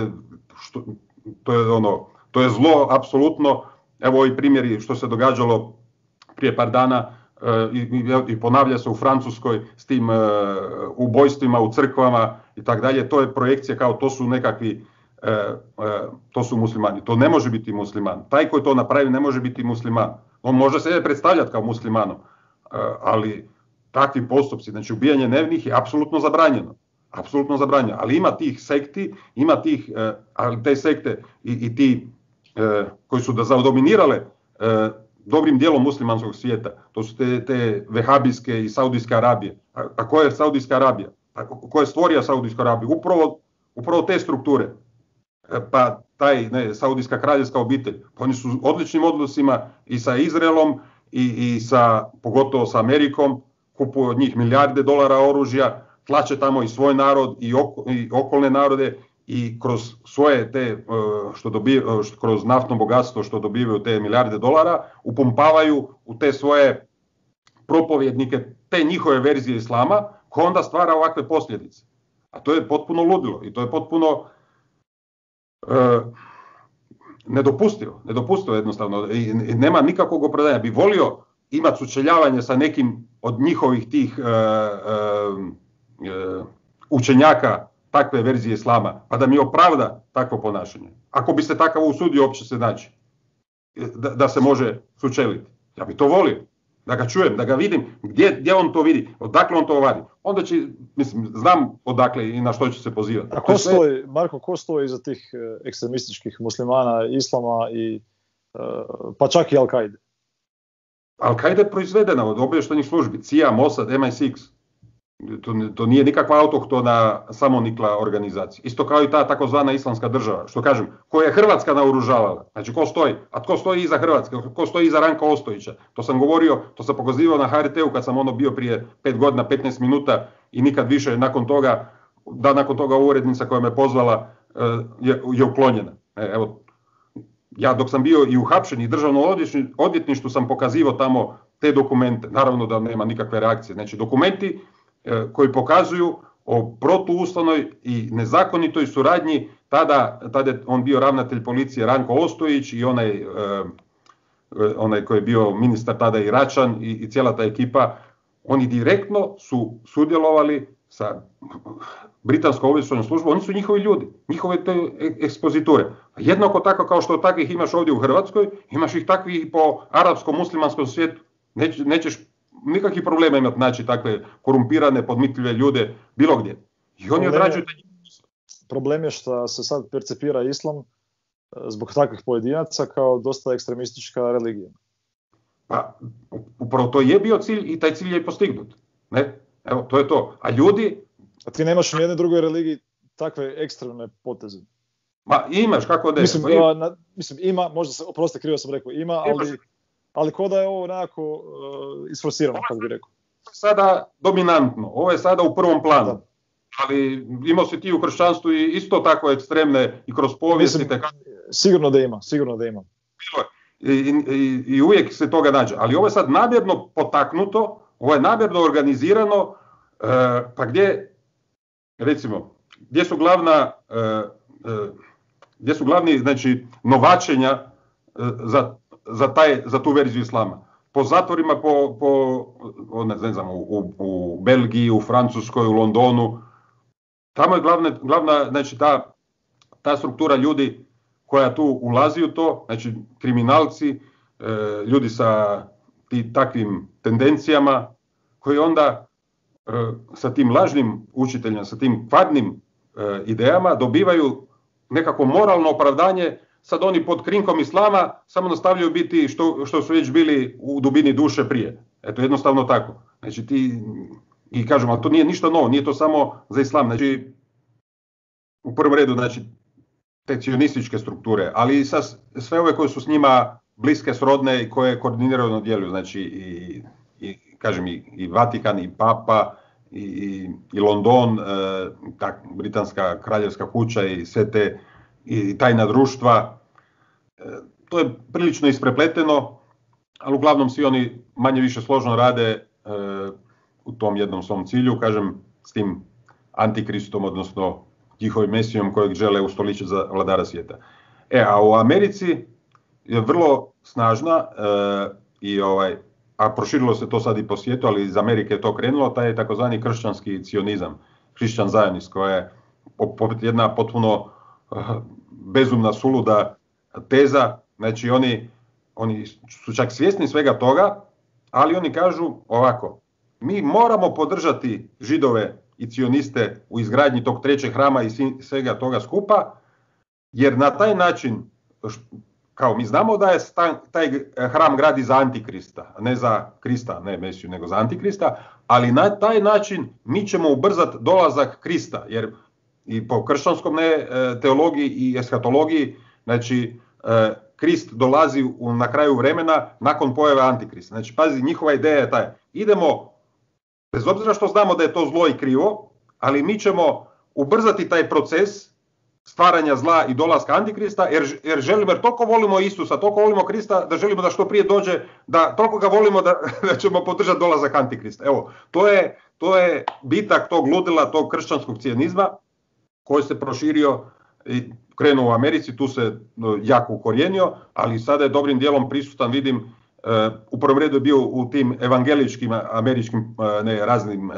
to je zlo apsolutno. Evo i primjeri što se događalo prije par dana i ponavlja se u Francuskoj s tim ubojstvima u crkvama i tako dalje. To je projekcija kao to su nekakvi, to su muslimani. To ne može biti musliman. Taj koji to napravi ne može biti musliman. On može se predstavljati kao muslimanom, ali takvi postupci, znači ubijanje nevnih je apsolutno zabranjeno. Apsolutno zabranjeno. Ali ima tih sekti, ali te sekte i ti koji su zadominirale dobrim dijelom muslimanskog svijeta. To su te vehabijske i Saudijske Arabije. A koja je Saudijska Arabija? Ko je stvorio Saudijsku Arabiju? Upravo te strukture. Pa Saudijska kraljevska obitelj. Oni su odličnim odnosima i sa Izraelom i pogotovo sa Amerikom. Kupuju od njih milijarde dolara oružja, tlače tamo i svoj narod i okolne narode. I kroz svoje te, kroz naftno bogatstvo što dobivaju te milijarde dolara, upumpavaju u te svoje propovjednike, te njihove verzije islama, koja onda stvara ovakve posljedice. A to je potpuno ludilo i to je potpuno nedopustivo jednostavno. I nema nikakvog opravdanja. Bi volio imati sučeljavanje sa nekim od njihovih tih učenjaka takve verzije islama, pa da mi opravda takvo ponašanje. Ako bi se takav usudio uopće se naći, da se može sučeliti. Ja bi to volio, da ga čujem, da ga vidim, gdje on to vidi, odakle on to vadi. Onda će, mislim, znam odakle i na što će se pozivati. A Marko, ko stoji iza tih ekstremističkih muslimana, islama i pa čak i Al-Kaide? Al-Kaide je proizvedena od obavještajnih službi, CIA, Mossad, MI6. To nije nikakva autohtona samonikla organizacija. Isto kao i ta takozvana islamska država, što kažem, koja je Hrvatska naoružavala. Znači, ko stoji? A tko stoji iza Hrvatske? Ko stoji iza Ranka Ostojića? To sam govorio, to sam pokazivao na HRT-u kad sam bio prije 5 godina, 15 minuta i nikad više nakon toga urednica koja me pozvala je uklonjena. Evo, ja dok sam bio i uhapšen i državno odvjetništvu sam pokazivao tamo te dokumente. Naravno da nema nikakve reakcije. Znači, dokumenti koji pokazuju o protuustavnoj i nezakonitoj suradnji, tada je on bio ravnatelj policije Ranko Ostojić i onaj koji je bio ministar tada i Račan i cijela ta ekipa, oni direktno su sudjelovali sa britanskom obavještajnom službom, oni su njihovi ljudi, njihove te ekspoziture. Jednako tako kao što takvih imaš ovdje u Hrvatskoj, imaš ih takvih i po arapskom, muslimanskom svijetu. Nećeš nikakvih problema imati naći takve korumpirane, podmitljive ljude bilo gdje. I oni odrađuju taj posao. Problem je što se sad percepira islam zbog takvih pojedinaca kao dosta ekstremistička religija. Pa, upravo to je bio cilj i taj cilj je postignut. Ne? Evo, to je to. A ljudi... A ti nemaš u nijednoj drugoj religiji takve ekstremne poteze? Ma imaš, kako da je. Mislim, ima, možda se, oprosti, krivo sam rekao, ima, ali ko da je ovo nekako isforsirano, kako bi rekao. Sada dominantno, ovo je sada u prvom planu. Da. Ali imao si ti u kršćanstvu i isto tako ekstremne i kroz povijest. Sigurno da ima. I uvijek se toga nađe. Ali ovo je sad namjerno potaknuto, ovo je namjerno organizirano, pa gdje, recimo, gdje su glavni, znači, novačenja za tu verziju islama. Po zatvorima, ne znam, u Belgiji, u Francuskoj, u Londonu. Tamo je glavna, znači, ta struktura ljudi koja tu ulazi u to, znači kriminalci, ljudi sa takvim tendencijama, koji onda sa tim lažnim učiteljima, sa tim kvadnim idejama dobivaju nekako moralno opravdanje. Sad oni pod krinkom islama samo nastavljaju biti što su već bili u dubini duše prije. Eto, jednostavno tako. Znači i kažem, ali to nije ništa novo, nije to samo za islam. Znači, u prvom redu, znači, te cionističke strukture, ali i sve ove koje su s njima bliske, srodne i koje koordinirano djeluju. Znači, kažem, i Vatikan, i Papa, i London, britanska kraljevska kuća i sve te i tajna društva. To je prilično isprepleteno, ali uglavnom svi oni manje više složno rade u tom jednom svom cilju, kažem, s tim antikristom, odnosno njihovim mesijom kojeg žele ustoličiti za vladara svijeta. A u Americi je vrlo snažna a proširilo se to sad i po svijetu, ali iz Amerike je to krenulo, taj je takozvani kršćanski cionizam, Christian Zionist, koja je jedna potpuno bezumna, suluda teza. Znači oni su čak svjesni svega toga, ali oni kažu ovako: mi moramo podržati Židove i cioniste u izgradnji tog trećeg hrama i svega toga skupa, jer na taj način, kao mi znamo da je taj hram gradi za Antikrista, ne za Krista, ne Mesiju, nego za Antikrista, ali na taj način mi ćemo ubrzati dolazak Krista, jer i po kršćanskom teologiji i eshatologiji, znači Krist dolazi na kraju vremena nakon pojave Antikrista. Znači, pazi, njihova ideja je taj: idemo, bez obzira što znamo da je to zlo i krivo, ali mi ćemo ubrzati taj proces stvaranja zla i dolaska Antikrista, jer želimo, jer toliko volimo Isusa, toliko volimo Krista, da želimo da što prije dođe, da toliko ga volimo da ćemo podržati dolazak Antikrista. Evo, to je bitak tog ludila, tog kršćanskog cionizma koji se proširio i krenuo u Americi, tu se jako ukorijenio, ali sada je dobrim dijelom prisutan, vidim, u prvom redu je bio u tim evangeličkim američkim raznim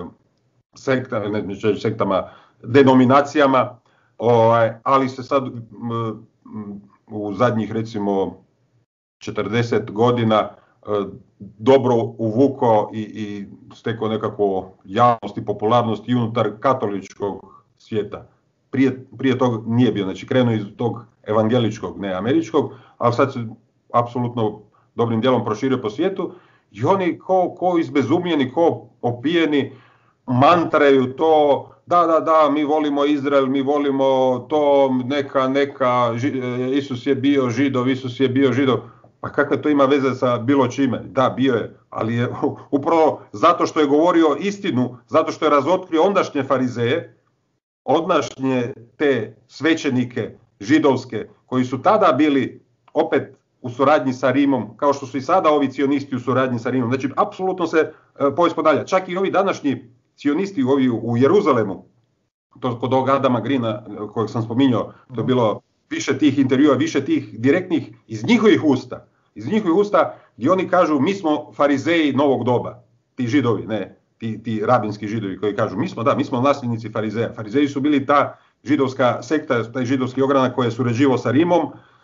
sektama, denominacijama, ali se sad u zadnjih recimo 40 godina dobro uvukao i stekao nekako javnost i popularnost i unutar katoličkog svijeta. Prije tog nije bio, znači krenuo iz tog evangeličkog, ne američkog, ali sad se apsolutno dobrim dijelom proširio po svijetu i oni ko izbezumljeni, ko opijeni mantraju to, da, mi volimo Izrael, mi volimo to, neka, Isus je bio Židov. Pa kakve to ima veze sa bilo čime? Da, bio je, ali je upravo zato što je govorio istinu, zato što je razotkrio ondašnje farizeje, ondašnje te svećenike židovske, koji su tada bili opet u suradnji sa Rimom, kao što su i sada ovi cionisti u suradnji sa Rimom. Znači, apsolutno se povijest podalja. Čak i ovi današnji cionisti ovi u Jeruzalemu, to kod ovog Adama Greena kojeg sam spominjao, to je bilo više tih intervjua, više tih direktnih iz njihovih usta, gdje oni kažu mi smo farizeji novog doba, ti židovi, ne, ti rabinski židovi koji kažu mi smo nasljednici farizeja. Farizeji su bili ta židovska sekta, taj židovski ogranak koji je surađivao sa Rimom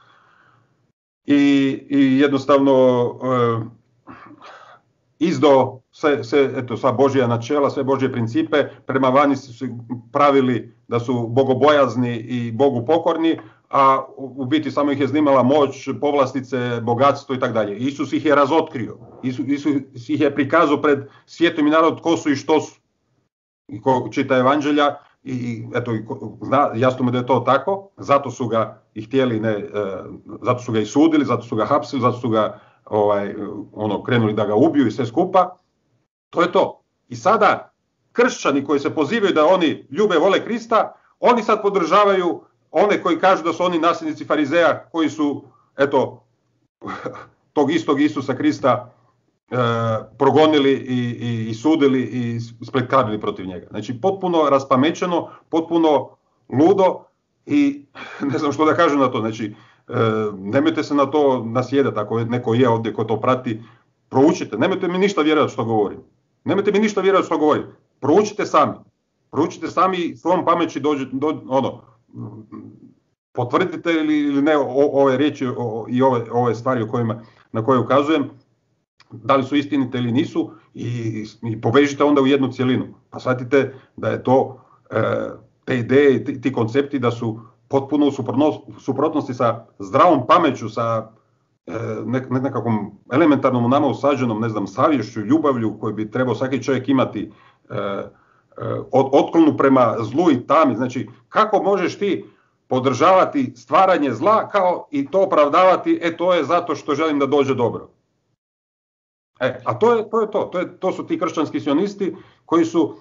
i jednostavno izdao sva Božja načela, sve Božje principe, prema vani su se pravili da su bogobojazni i Bogu pokorni, a u biti samo ih je zanimala moć, povlastice, bogatstvo i tako dalje. Isus ih je razotkrio, Isus ih je prikazao pred svijetom i narod tko su i što su. I ko čita evanđelja i zna, jasno mu da je to tako, zato su ga i htjeli, zato su ga i sudili, zato su ga hapsili, zato su ga krenuli da ga ubiju i sve skupa. To je to. I sada kršćani koji se pozivaju da oni ljube, vole Krista, oni sad podržavaju one koji kažu da su oni nasljednici farizeja koji su, tog istog Isusa Krista progonili i sudili i spletkavili protiv njega. Znači, potpuno raspamećeno, potpuno ludo i ne znam što da kažem na to. Znači, nemojte se na to nasjedati ako neko je ovdje ko to prati, proučite, nemojte mi ništa vjerovati što govorim. Proučite sami i svom pameći potvrdite ili ne ove riječi i ove stvari na koje ukazujem, da li su istinite ili nisu i povežite onda u jednu cjelinu. Pa shvatite da je to, te ideje i ti koncepti da su potpuno u suprotnosti sa zdravom pameću, sa nekakvom elementarnom u nama usađenom, savješću, ljubavlju koju bi trebao svaki čovjek imati, otklonu prema zlu i tami. Znači, kako možeš ti podržavati stvaranje zla kao i to opravdavati, to je zato što želim da dođe dobro. A to je to. To su ti kršćanski sionisti koji su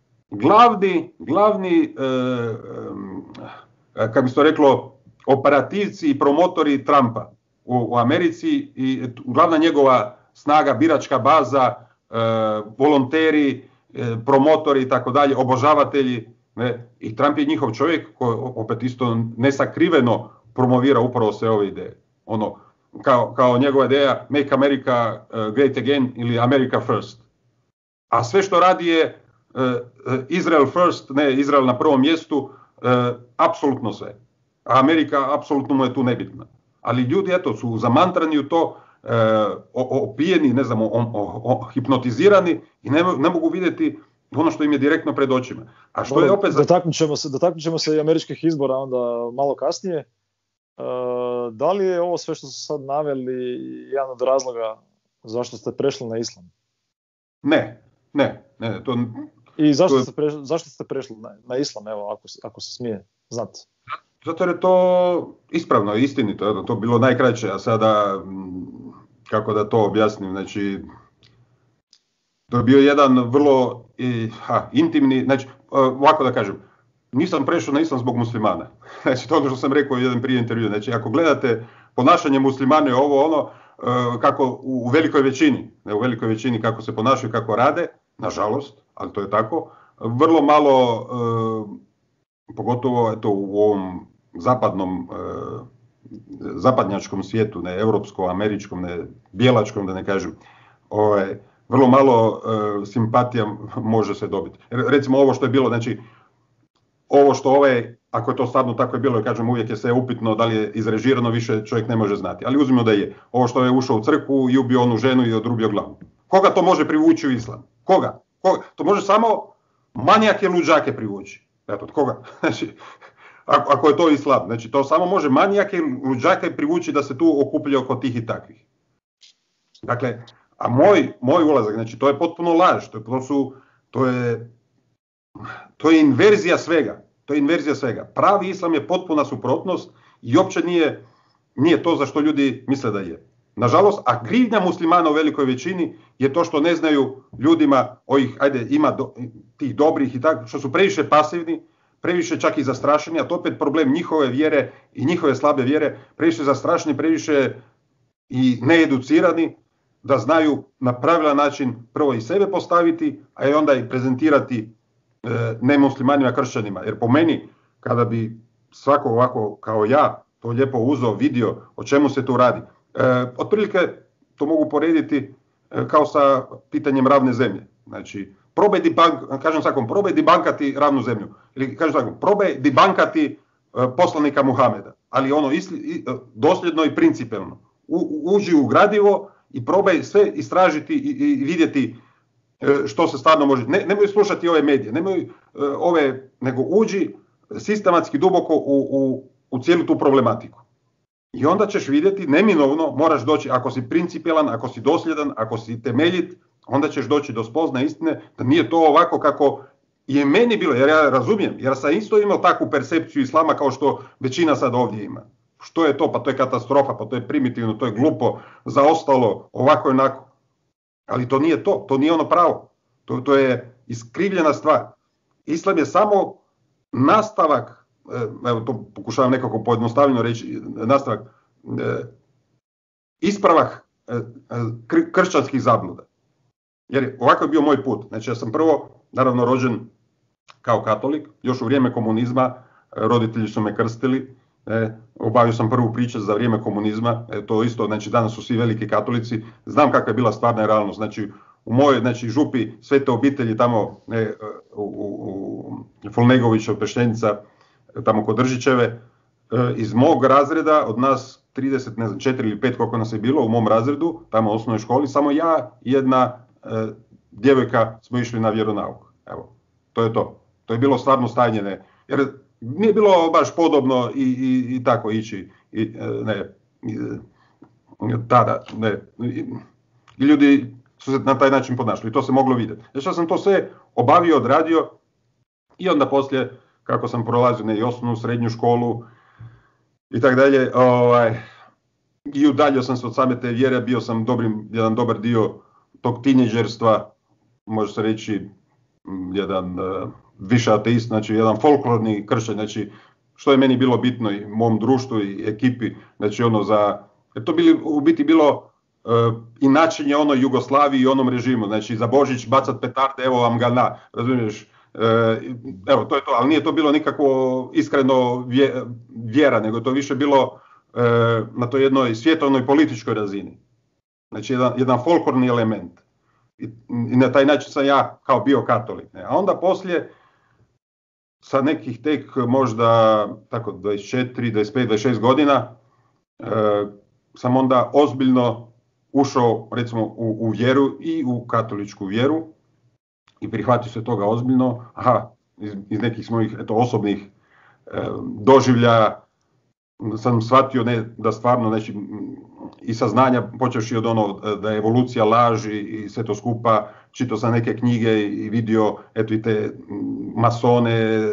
glavni kako bi se to reklo, operativci i promotori Trumpa u Americi i glavna njegova snaga, biračka baza, volonteri, promotori i tako dalje, obožavatelji. Ne? I Trump je njihov čovjek koji opet isto nesakriveno promovira upravo sve ove ideje. Kao njegova ideja Make America Great Again ili America First. A sve što radi je Israel First, ne Izrael na prvom mjestu, apsolutno sve. A Amerika apsolutno mu je tu nebitna. Ali ljudi su zamantrani u to, opijeni, hipnotizirani i ne mogu vidjeti ono što im je direktno pred očima. A što je opet... Dotaknut ćemo se i američkih izbora onda malo kasnije. Da li je ovo sve što su sad naveli jedan od razloga zašto ste prešli na islam? Ne. To... I zašto ste prešli na islam, evo, ako se smije znati? Zato jer je to ispravno, istinito, to bilo najkraće, a sada, kako da to objasnim, znači, to je bio jedan vrlo intimni, znači, ovako da kažem, nisam prešao na islam zbog muslimana. Znači, to je ono što sam rekao u jedan prije intervju, znači, ako gledate ponašanje muslimana je kako u velikoj većini kako se ponašaju, kako rade, nažalost, ali to je tako, vrlo malo, pogotovo u ovom zapadnom zapadnjačkom svijetu, ne europskom, američkom, ne bijelačkom, da ne kažem, vrlo malo simpatija može se dobiti. Recimo ovo što je bilo, znači, ovo što ako je to stvarno tako je bilo, ja kažem, uvijek je sve upitno da li je izrežirano, više čovjek ne može znati. Ali uzmimo da je. Ovo što je ušao u crkvu i ubio onu ženu i odrubio glavu. Koga to može privući u islam? Koga? To može samo manijake luđake privući. Eto, koga? Znači, ako je to islam. Znači, to samo može manijake luđake privući da se tu okuplja oko tih i takvih. Dakle, a moj ulazak, znači, to je potpuno laž. To je inverzija svega. To je inverzija svega. Pravi islam je potpuna suprotnost i uopće nije to za što ljudi misle da je. Nažalost, a krivnja muslimana u velikoj većini je to što ne znaju ljudima, ima tih dobrih i tako, što su previše pasivni, previše čak i zastrašeni, a to opet problem njihove vjere i njihove slabe vjere, previše zastrašeni, previše i needucirani, da znaju na pravilan način prvo i sebe postaviti, a i onda i prezentirati nemuslimanima, kršćanima. Jer po meni, kada bi svako ovako kao ja to lijepo uzeo, vidio o čemu se tu radi, otprilike to mogu porediti kao sa pitanjem ravne zemlje. Znači, probaj dibankati ravnu zemlju. Ili kažem svakom, probaj dibankati poslanika Muhameda. Ali dosljedno i principijelno. Uđi u gradivo i probaj sve istražiti i vidjeti što se stvarno može. Nemoj slušati ove medije, nego uđi sistematski duboko u cijelu tu problematiku. I onda ćeš vidjeti, neminovno moraš doći, ako si principijelan, ako si dosljedan, ako si temeljit, onda ćeš doći do spoznaje istine da nije to ovako kako je meni bilo, jer ja razumijem, jer sam isto imao takvu percepciju islama kao što većina sad ovdje ima. Što je to? Pa to je katastrofa, pa to je primitivno, to je glupo, zaostalo, ovako i onako. Ali to nije to nije ono pravo. To je iskrivljena stvar. Islam je samo nastavak, evo to pokušavam nekako pojednostavljeno reći, nastavak, ispravak kršćanskih zabluda. Jer ovako je bio moj put. Znači ja sam prvo, naravno, rođen kao katolik, još u vrijeme komunizma, roditelji su me krstili, obavio sam prvu priču za vrijeme komunizma, to isto, znači danas su svi veliki katolici, znam kakva je bila stvarna realnost, znači u mojoj župi Svete obitelji tamo u Fulnegovića, Peštenica, tamo kod Držićeve, iz mog razreda, od nas 4 ili 5 koliko nas je bilo u mom razredu, tamo u osnovnoj školi, samo ja i jedna djevojka smo išli na vjeronauk. Evo, to je to. To je bilo stvarno stanje, jer nije bilo baš podobno i tako ići. I ljudi su se na taj način ponašali i to se moglo vidjeti. Znači ja sam to sve obavio, odradio i onda poslije, kako sam prolazio i osnovnu, srednju školu i tako dalje, i udaljio sam se od same te vjere, bio sam jedan dobar dio tog tinejdžerstva, može se reći jedan više ateist, znači jedan folklorni kršćan, znači što je meni bilo bitno i mom društvu i ekipi, znači jer to u biti bilo inačenje onoj Jugoslaviji i onom režimu, znači za Božić bacat petarde, evo vam ga razumiješ, evo to je to, ali nije to bilo nikakvo iskreno vjera, nego to više bilo na toj jednoj svjetovnoj političkoj razini. Znači jedan folklorni element. I na taj način sam ja kao bio katolik. A onda poslije, sa nekih tek možda tako 24, 25, 26 godina, sam onda ozbiljno ušao recimo u vjeru i u katoličku vjeru i prihvatio se toga ozbiljno. Iz nekih svojih osobnih doživljaja sam shvatio da stvarno, znači, i saznanja, počevši od da je evolucija laž i sve to skupa, čitao sam neke knjige i vidio i te masone,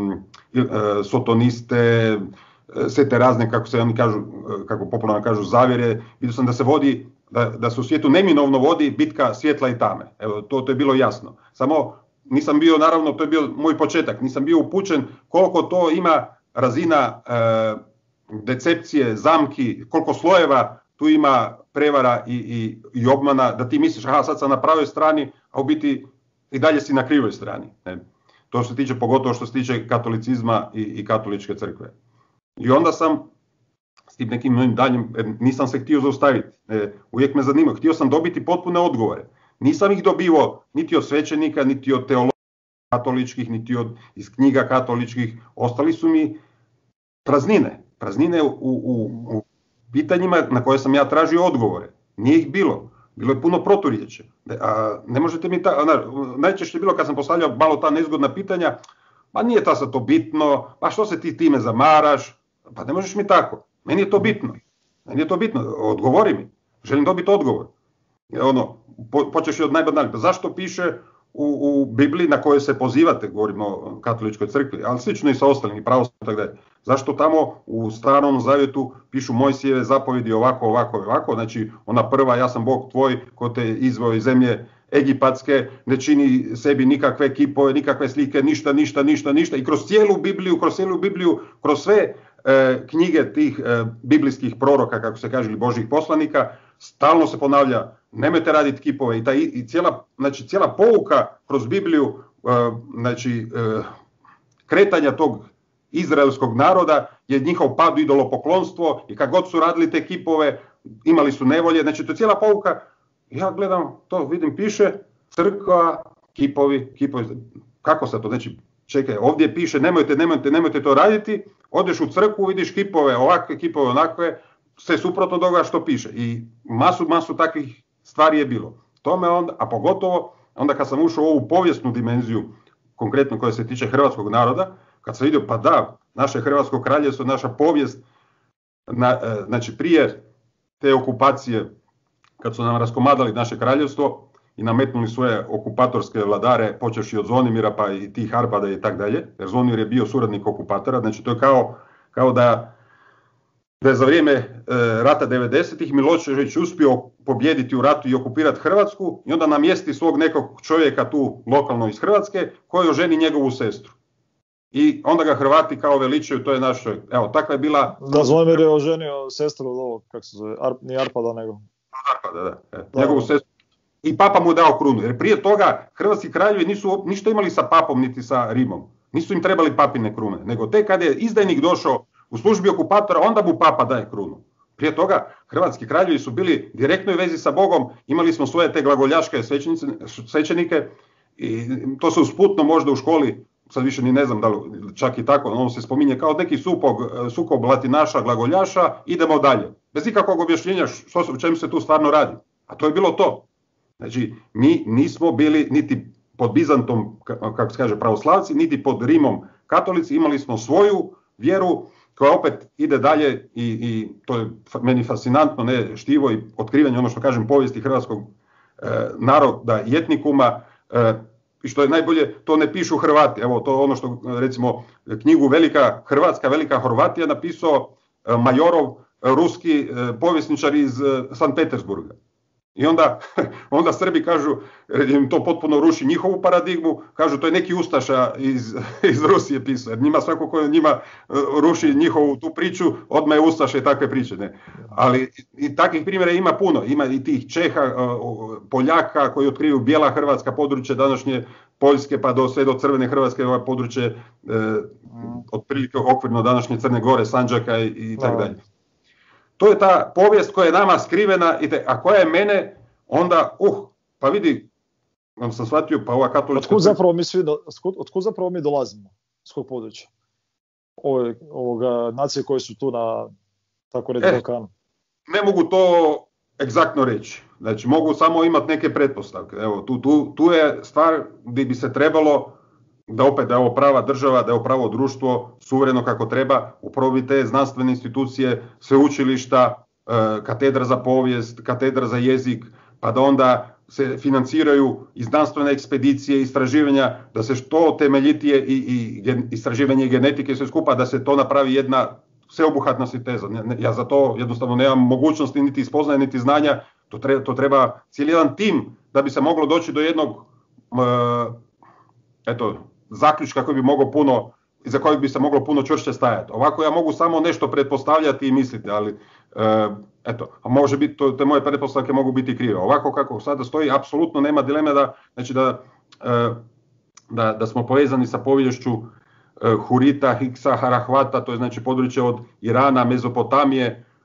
sotoniste, sve te razne, kako se oni kažu, kako popularno kažu, zavjere. Vidio sam da se vodi, da se u svijetu neminovno vodi bitka svjetla i tame. Evo, to je bilo jasno. Samo nisam bio, naravno, to je bio moj početak, nisam bio upućen koliko to ima razina decepcije, zamki, koliko slojeva tu ima prevara i obmana, da ti misliš, sad sam na pravoj strani, a u biti i dalje si na krivoj strani. Ne? To se tiče, pogotovo što se tiče katolicizma i katoličke crkve. I onda sam tim nekim mojim daljim, nisam se htio zaustaviti. Uvijek me zanimalo, htio sam dobiti potpune odgovore. Nisam ih dobivao niti od svećenika, niti od teologa katoličkih, niti iz knjiga katoličkih. Ostali su mi praznine u pitanjima na koje sam ja tražio odgovore. Nije ih bilo. Bilo je puno proturječe. Ne možete mi najčešće je bilo kad sam postavljao malo ta nezgodna pitanja, pa nije ta sad to bitno, pa što se ti time zamaraš, pa ne možeš mi tako. Meni je to bitno. Odgovori mi. Želim dobiti odgovor. Počeš od najbanalnijeg. Zašto piše u Bibliji na kojoj se pozivate, govorimo o katoličkoj crkvi, ali slično i sa ostalim i pravoslavnim i tako dalje. Zašto tamo u Starom zavjetu pišu Mojsijeve zapovjedi ovako, znači ona prva, ja sam Bog tvoj ko te izveo iz zemlje egipatske, ne čini sebi nikakve kipove, nikakve slike, ništa i kroz cijelu Bibliju, kroz sve knjige tih biblijskih proroka, kako se kaže, ili Božjih poslanika, stalno se ponavlja, nemojte raditi kipove i cijela pouka kroz Bibliju, kretanja tog izraelskog naroda je njihov pad u idolopoklonstvo i kad god su radili te kipove, imali su nevolje, znači to je cijela pouka. Ja gledam to, vidim, piše crkva, kipovi, kako se to, znači čekaj, ovdje piše nemojte to raditi, odeš u crkvu, vidiš kipove ovakve, kipove onakve, sve suprotno toga što piše i masu takvih stvari je bilo. Tome onda, a pogotovo onda kad sam ušao u ovu povijesnu dimenziju, konkretno koja se tiče hrvatskog naroda, kad sam vidio, pa da, naše Hrvatsko kraljevstvo, naša povijest, znači prije te okupacije, kad su nam raskomadali naše kraljevstvo i nametnuli svoje okupatorske vladare, počevši od Zvonimira pa i tih Arpada i tak dalje, jer Zvonimir je bio suradnik okupatora, znači to je kao da je za vrijeme rata 90-ih Milošević uspio pobijediti u ratu i okupirati Hrvatsku i onda namjesti svog nekog čovjeka tu lokalno iz Hrvatske koji oženi njegovu sestru. I onda ga Hrvati kao veličaju, to je naš čovjek. Evo, takva je bila... Da, Zvonimir je oženio sestru od ovog, kako se zove, nije Arpada nego... Arpada, da. Njegovu sestru. I papa mu je dao krunu, jer prije toga hrvatski kraljevi nisu ništa imali sa papom niti sa Rimom. Nisu im trebali papine krune, nego tek kad je izdajnik došao u službi okupatora, onda mu papa daje krunu. Prije toga hrvatski kraljevi su bili direktnoj vezi sa Bogom, imali smo svoje te glagoljaške svećenike i to se usputno možda u školi, sad više ni ne znam da li čak i tako, ono se spominje kao neki sukob latinaša, glagoljaša, idemo dalje. Bez ikakvog objašnjenja o čemu se tu stvarno radi. A to je bilo to. Znači, mi nismo bili niti pod Bizantom, kako se kaže, pravoslavci, niti pod Rimom katolici, imali smo svoju vjeru koja opet ide dalje i to je meni fascinantno, ne štivo i otkrivanje, ono što kažem, povijesti hrvatskog naroda i etnikuma, i što je najbolje, to ne pišu Hrvati. Evo, to je ono što, recimo, knjigu Velika Hrvatska, Velika Horvatija napisao Majorov, ruski povjesničar iz Sankt Petersburga. I onda Srbi kažu, jer im to potpuno ruši njihovu paradigmu, kažu to je neki ustaša iz Rusije pisao, jer njima svako ko njima ruši njihovu tu priču, odmah je ustaša i takve priče. Ne? Ali i takvih primjera ima puno, ima i tih Čeha, Poljaka koji otkriju bijela hrvatska područja današnje Poljske pa sve do Crvene Hrvatske, ovo područje otprilike okvirno današnje Crne Gore, Sandžaka i tako dalje. To je ta povijest koja je nama skrivena, a koja je mene onda, pa vidi, vam sam shvatio, pa ova katolička... Otkud zapravo mi dolazimo? S kog područja? Ovoga nacije koji su tu na, tako reći, Balkanu. Ne mogu to egzaktno reći. Znači, mogu samo imati neke pretpostavke. Evo, tu je stvar gdje bi se trebalo da opet da je ovo prava država, da je ovo pravo društvo, suvereno kako treba, upravo te znanstvene institucije, sveučilišta, katedra za povijest, katedra za jezik, pa da onda se financiraju i znanstvene ekspedicije, istraživanja, da se što temeljitije i istraživanje genetike sve skupa, da se to napravi jedna sveobuhvatna sinteza. Ja za to jednostavno nemam mogućnosti niti spoznaje, niti znanja, to treba cijeli jedan tim da bi se moglo doći do jednog zaključka koji bi mogao puno, iza kojeg bi se moglo puno čvršće stajati. Ovako ja mogu samo nešto pretpostavljati i misliti, ali a može biti, te moje pretpostavke mogu biti krive. Ovako kako sada stoji, apsolutno nema dileme da smo povezani sa poviješću Hurita, Hiksa, Harahvata, to je znači područje od Irana, Mezopotamije,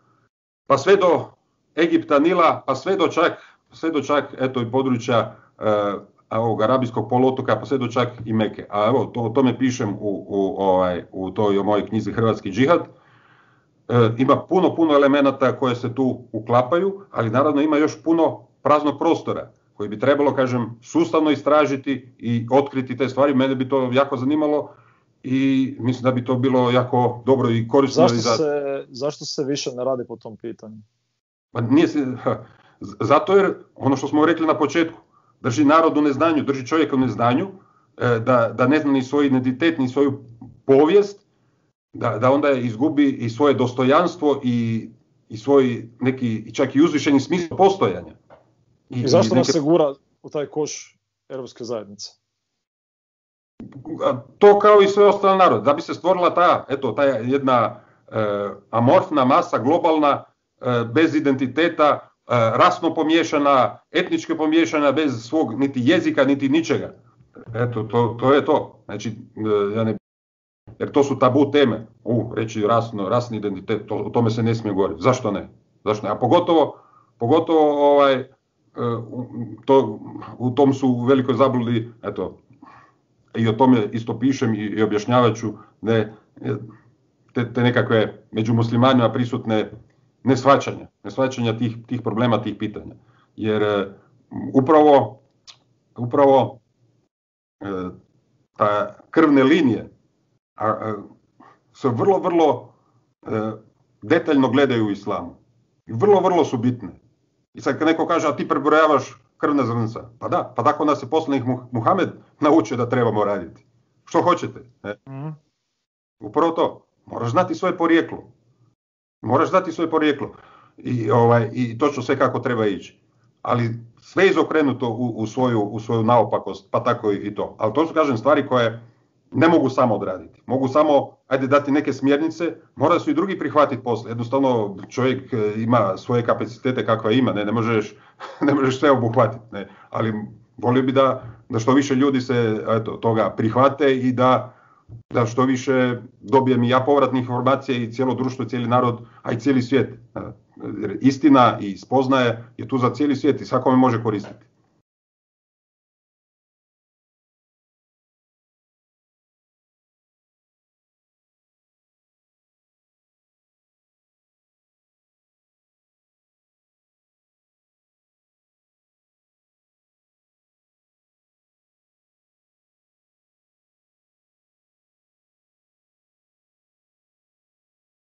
pa sve do Egipta, Nila, pa sve do čak eto i područja ovog arabijskog poluotoka, pa sve do čak i Meke. A evo, o tome pišem u toj mojoj knjizi Hrvatski džihad. Ima puno elemenata koje se tu uklapaju, ali naravno ima još puno praznog prostora koji bi trebalo, kažem, sustavno istražiti i otkriti te stvari. Mene bi to jako zanimalo i mislim da bi to bilo jako dobro i korisno. Zašto se više ne radi po tom pitanju? Pa zato jer, ono što smo rekli na početku, drži narod u neznanju, drži čovjek u neznanju, da ne zna ni svoj identitet, ni svoju povijest, da onda izgubi i svoje dostojanstvo i svoj neki čak i uzvišeni smisao postojanja. I zašto nas se gura u taj koš Europske zajednice? To kao i sve ostale narode. Da bi se stvorila ta jedna amorfna masa, globalna, bez identiteta, rasno pomiješana, etnički pomiješana, bez svog niti jezika, niti ničega. Eto, to je to. Znači, jer to su tabu teme. Reći rasni identitet, o tome se ne smije govoriti. Zašto ne? A pogotovo u tom su u velikoj zabludi, eto, i o tome isto pišem i objašnjavat ću te nekakve među muslimanima prisutne neshvaćanja tih problema, tih pitanja. Jer upravo ta krvne linije se vrlo detaljno gledaju u islamu. I vrlo su bitne. I sad kad neko kaže, a ti prebrojavaš krvna zrnca, pa da, pa tako nas je poslanik Muhamed naučio da trebamo raditi. Što hoćete? Upravo to. Moraš znati svoje porijeklo. I točno sve kako treba ići. Ali sve izokrenuto u svoju naopakost, pa tako i to. Ali to su, kažem, stvari koje ne mogu samo odraditi. Mogu samo, dati neke smjernice, mora su i drugi prihvatiti posle. Jednostavno, čovjek ima svoje kapacitete kakve ima, ne možeš sve obuhvatiti. Ne. Ali volio bi da što više ljudi se toga prihvate i da što više dobijem i ja povratnih informacija i cijelo društvo, cijeli narod, a i cijeli svijet. Istina i spoznaje je tu za cijeli svijet i svakome može koristiti.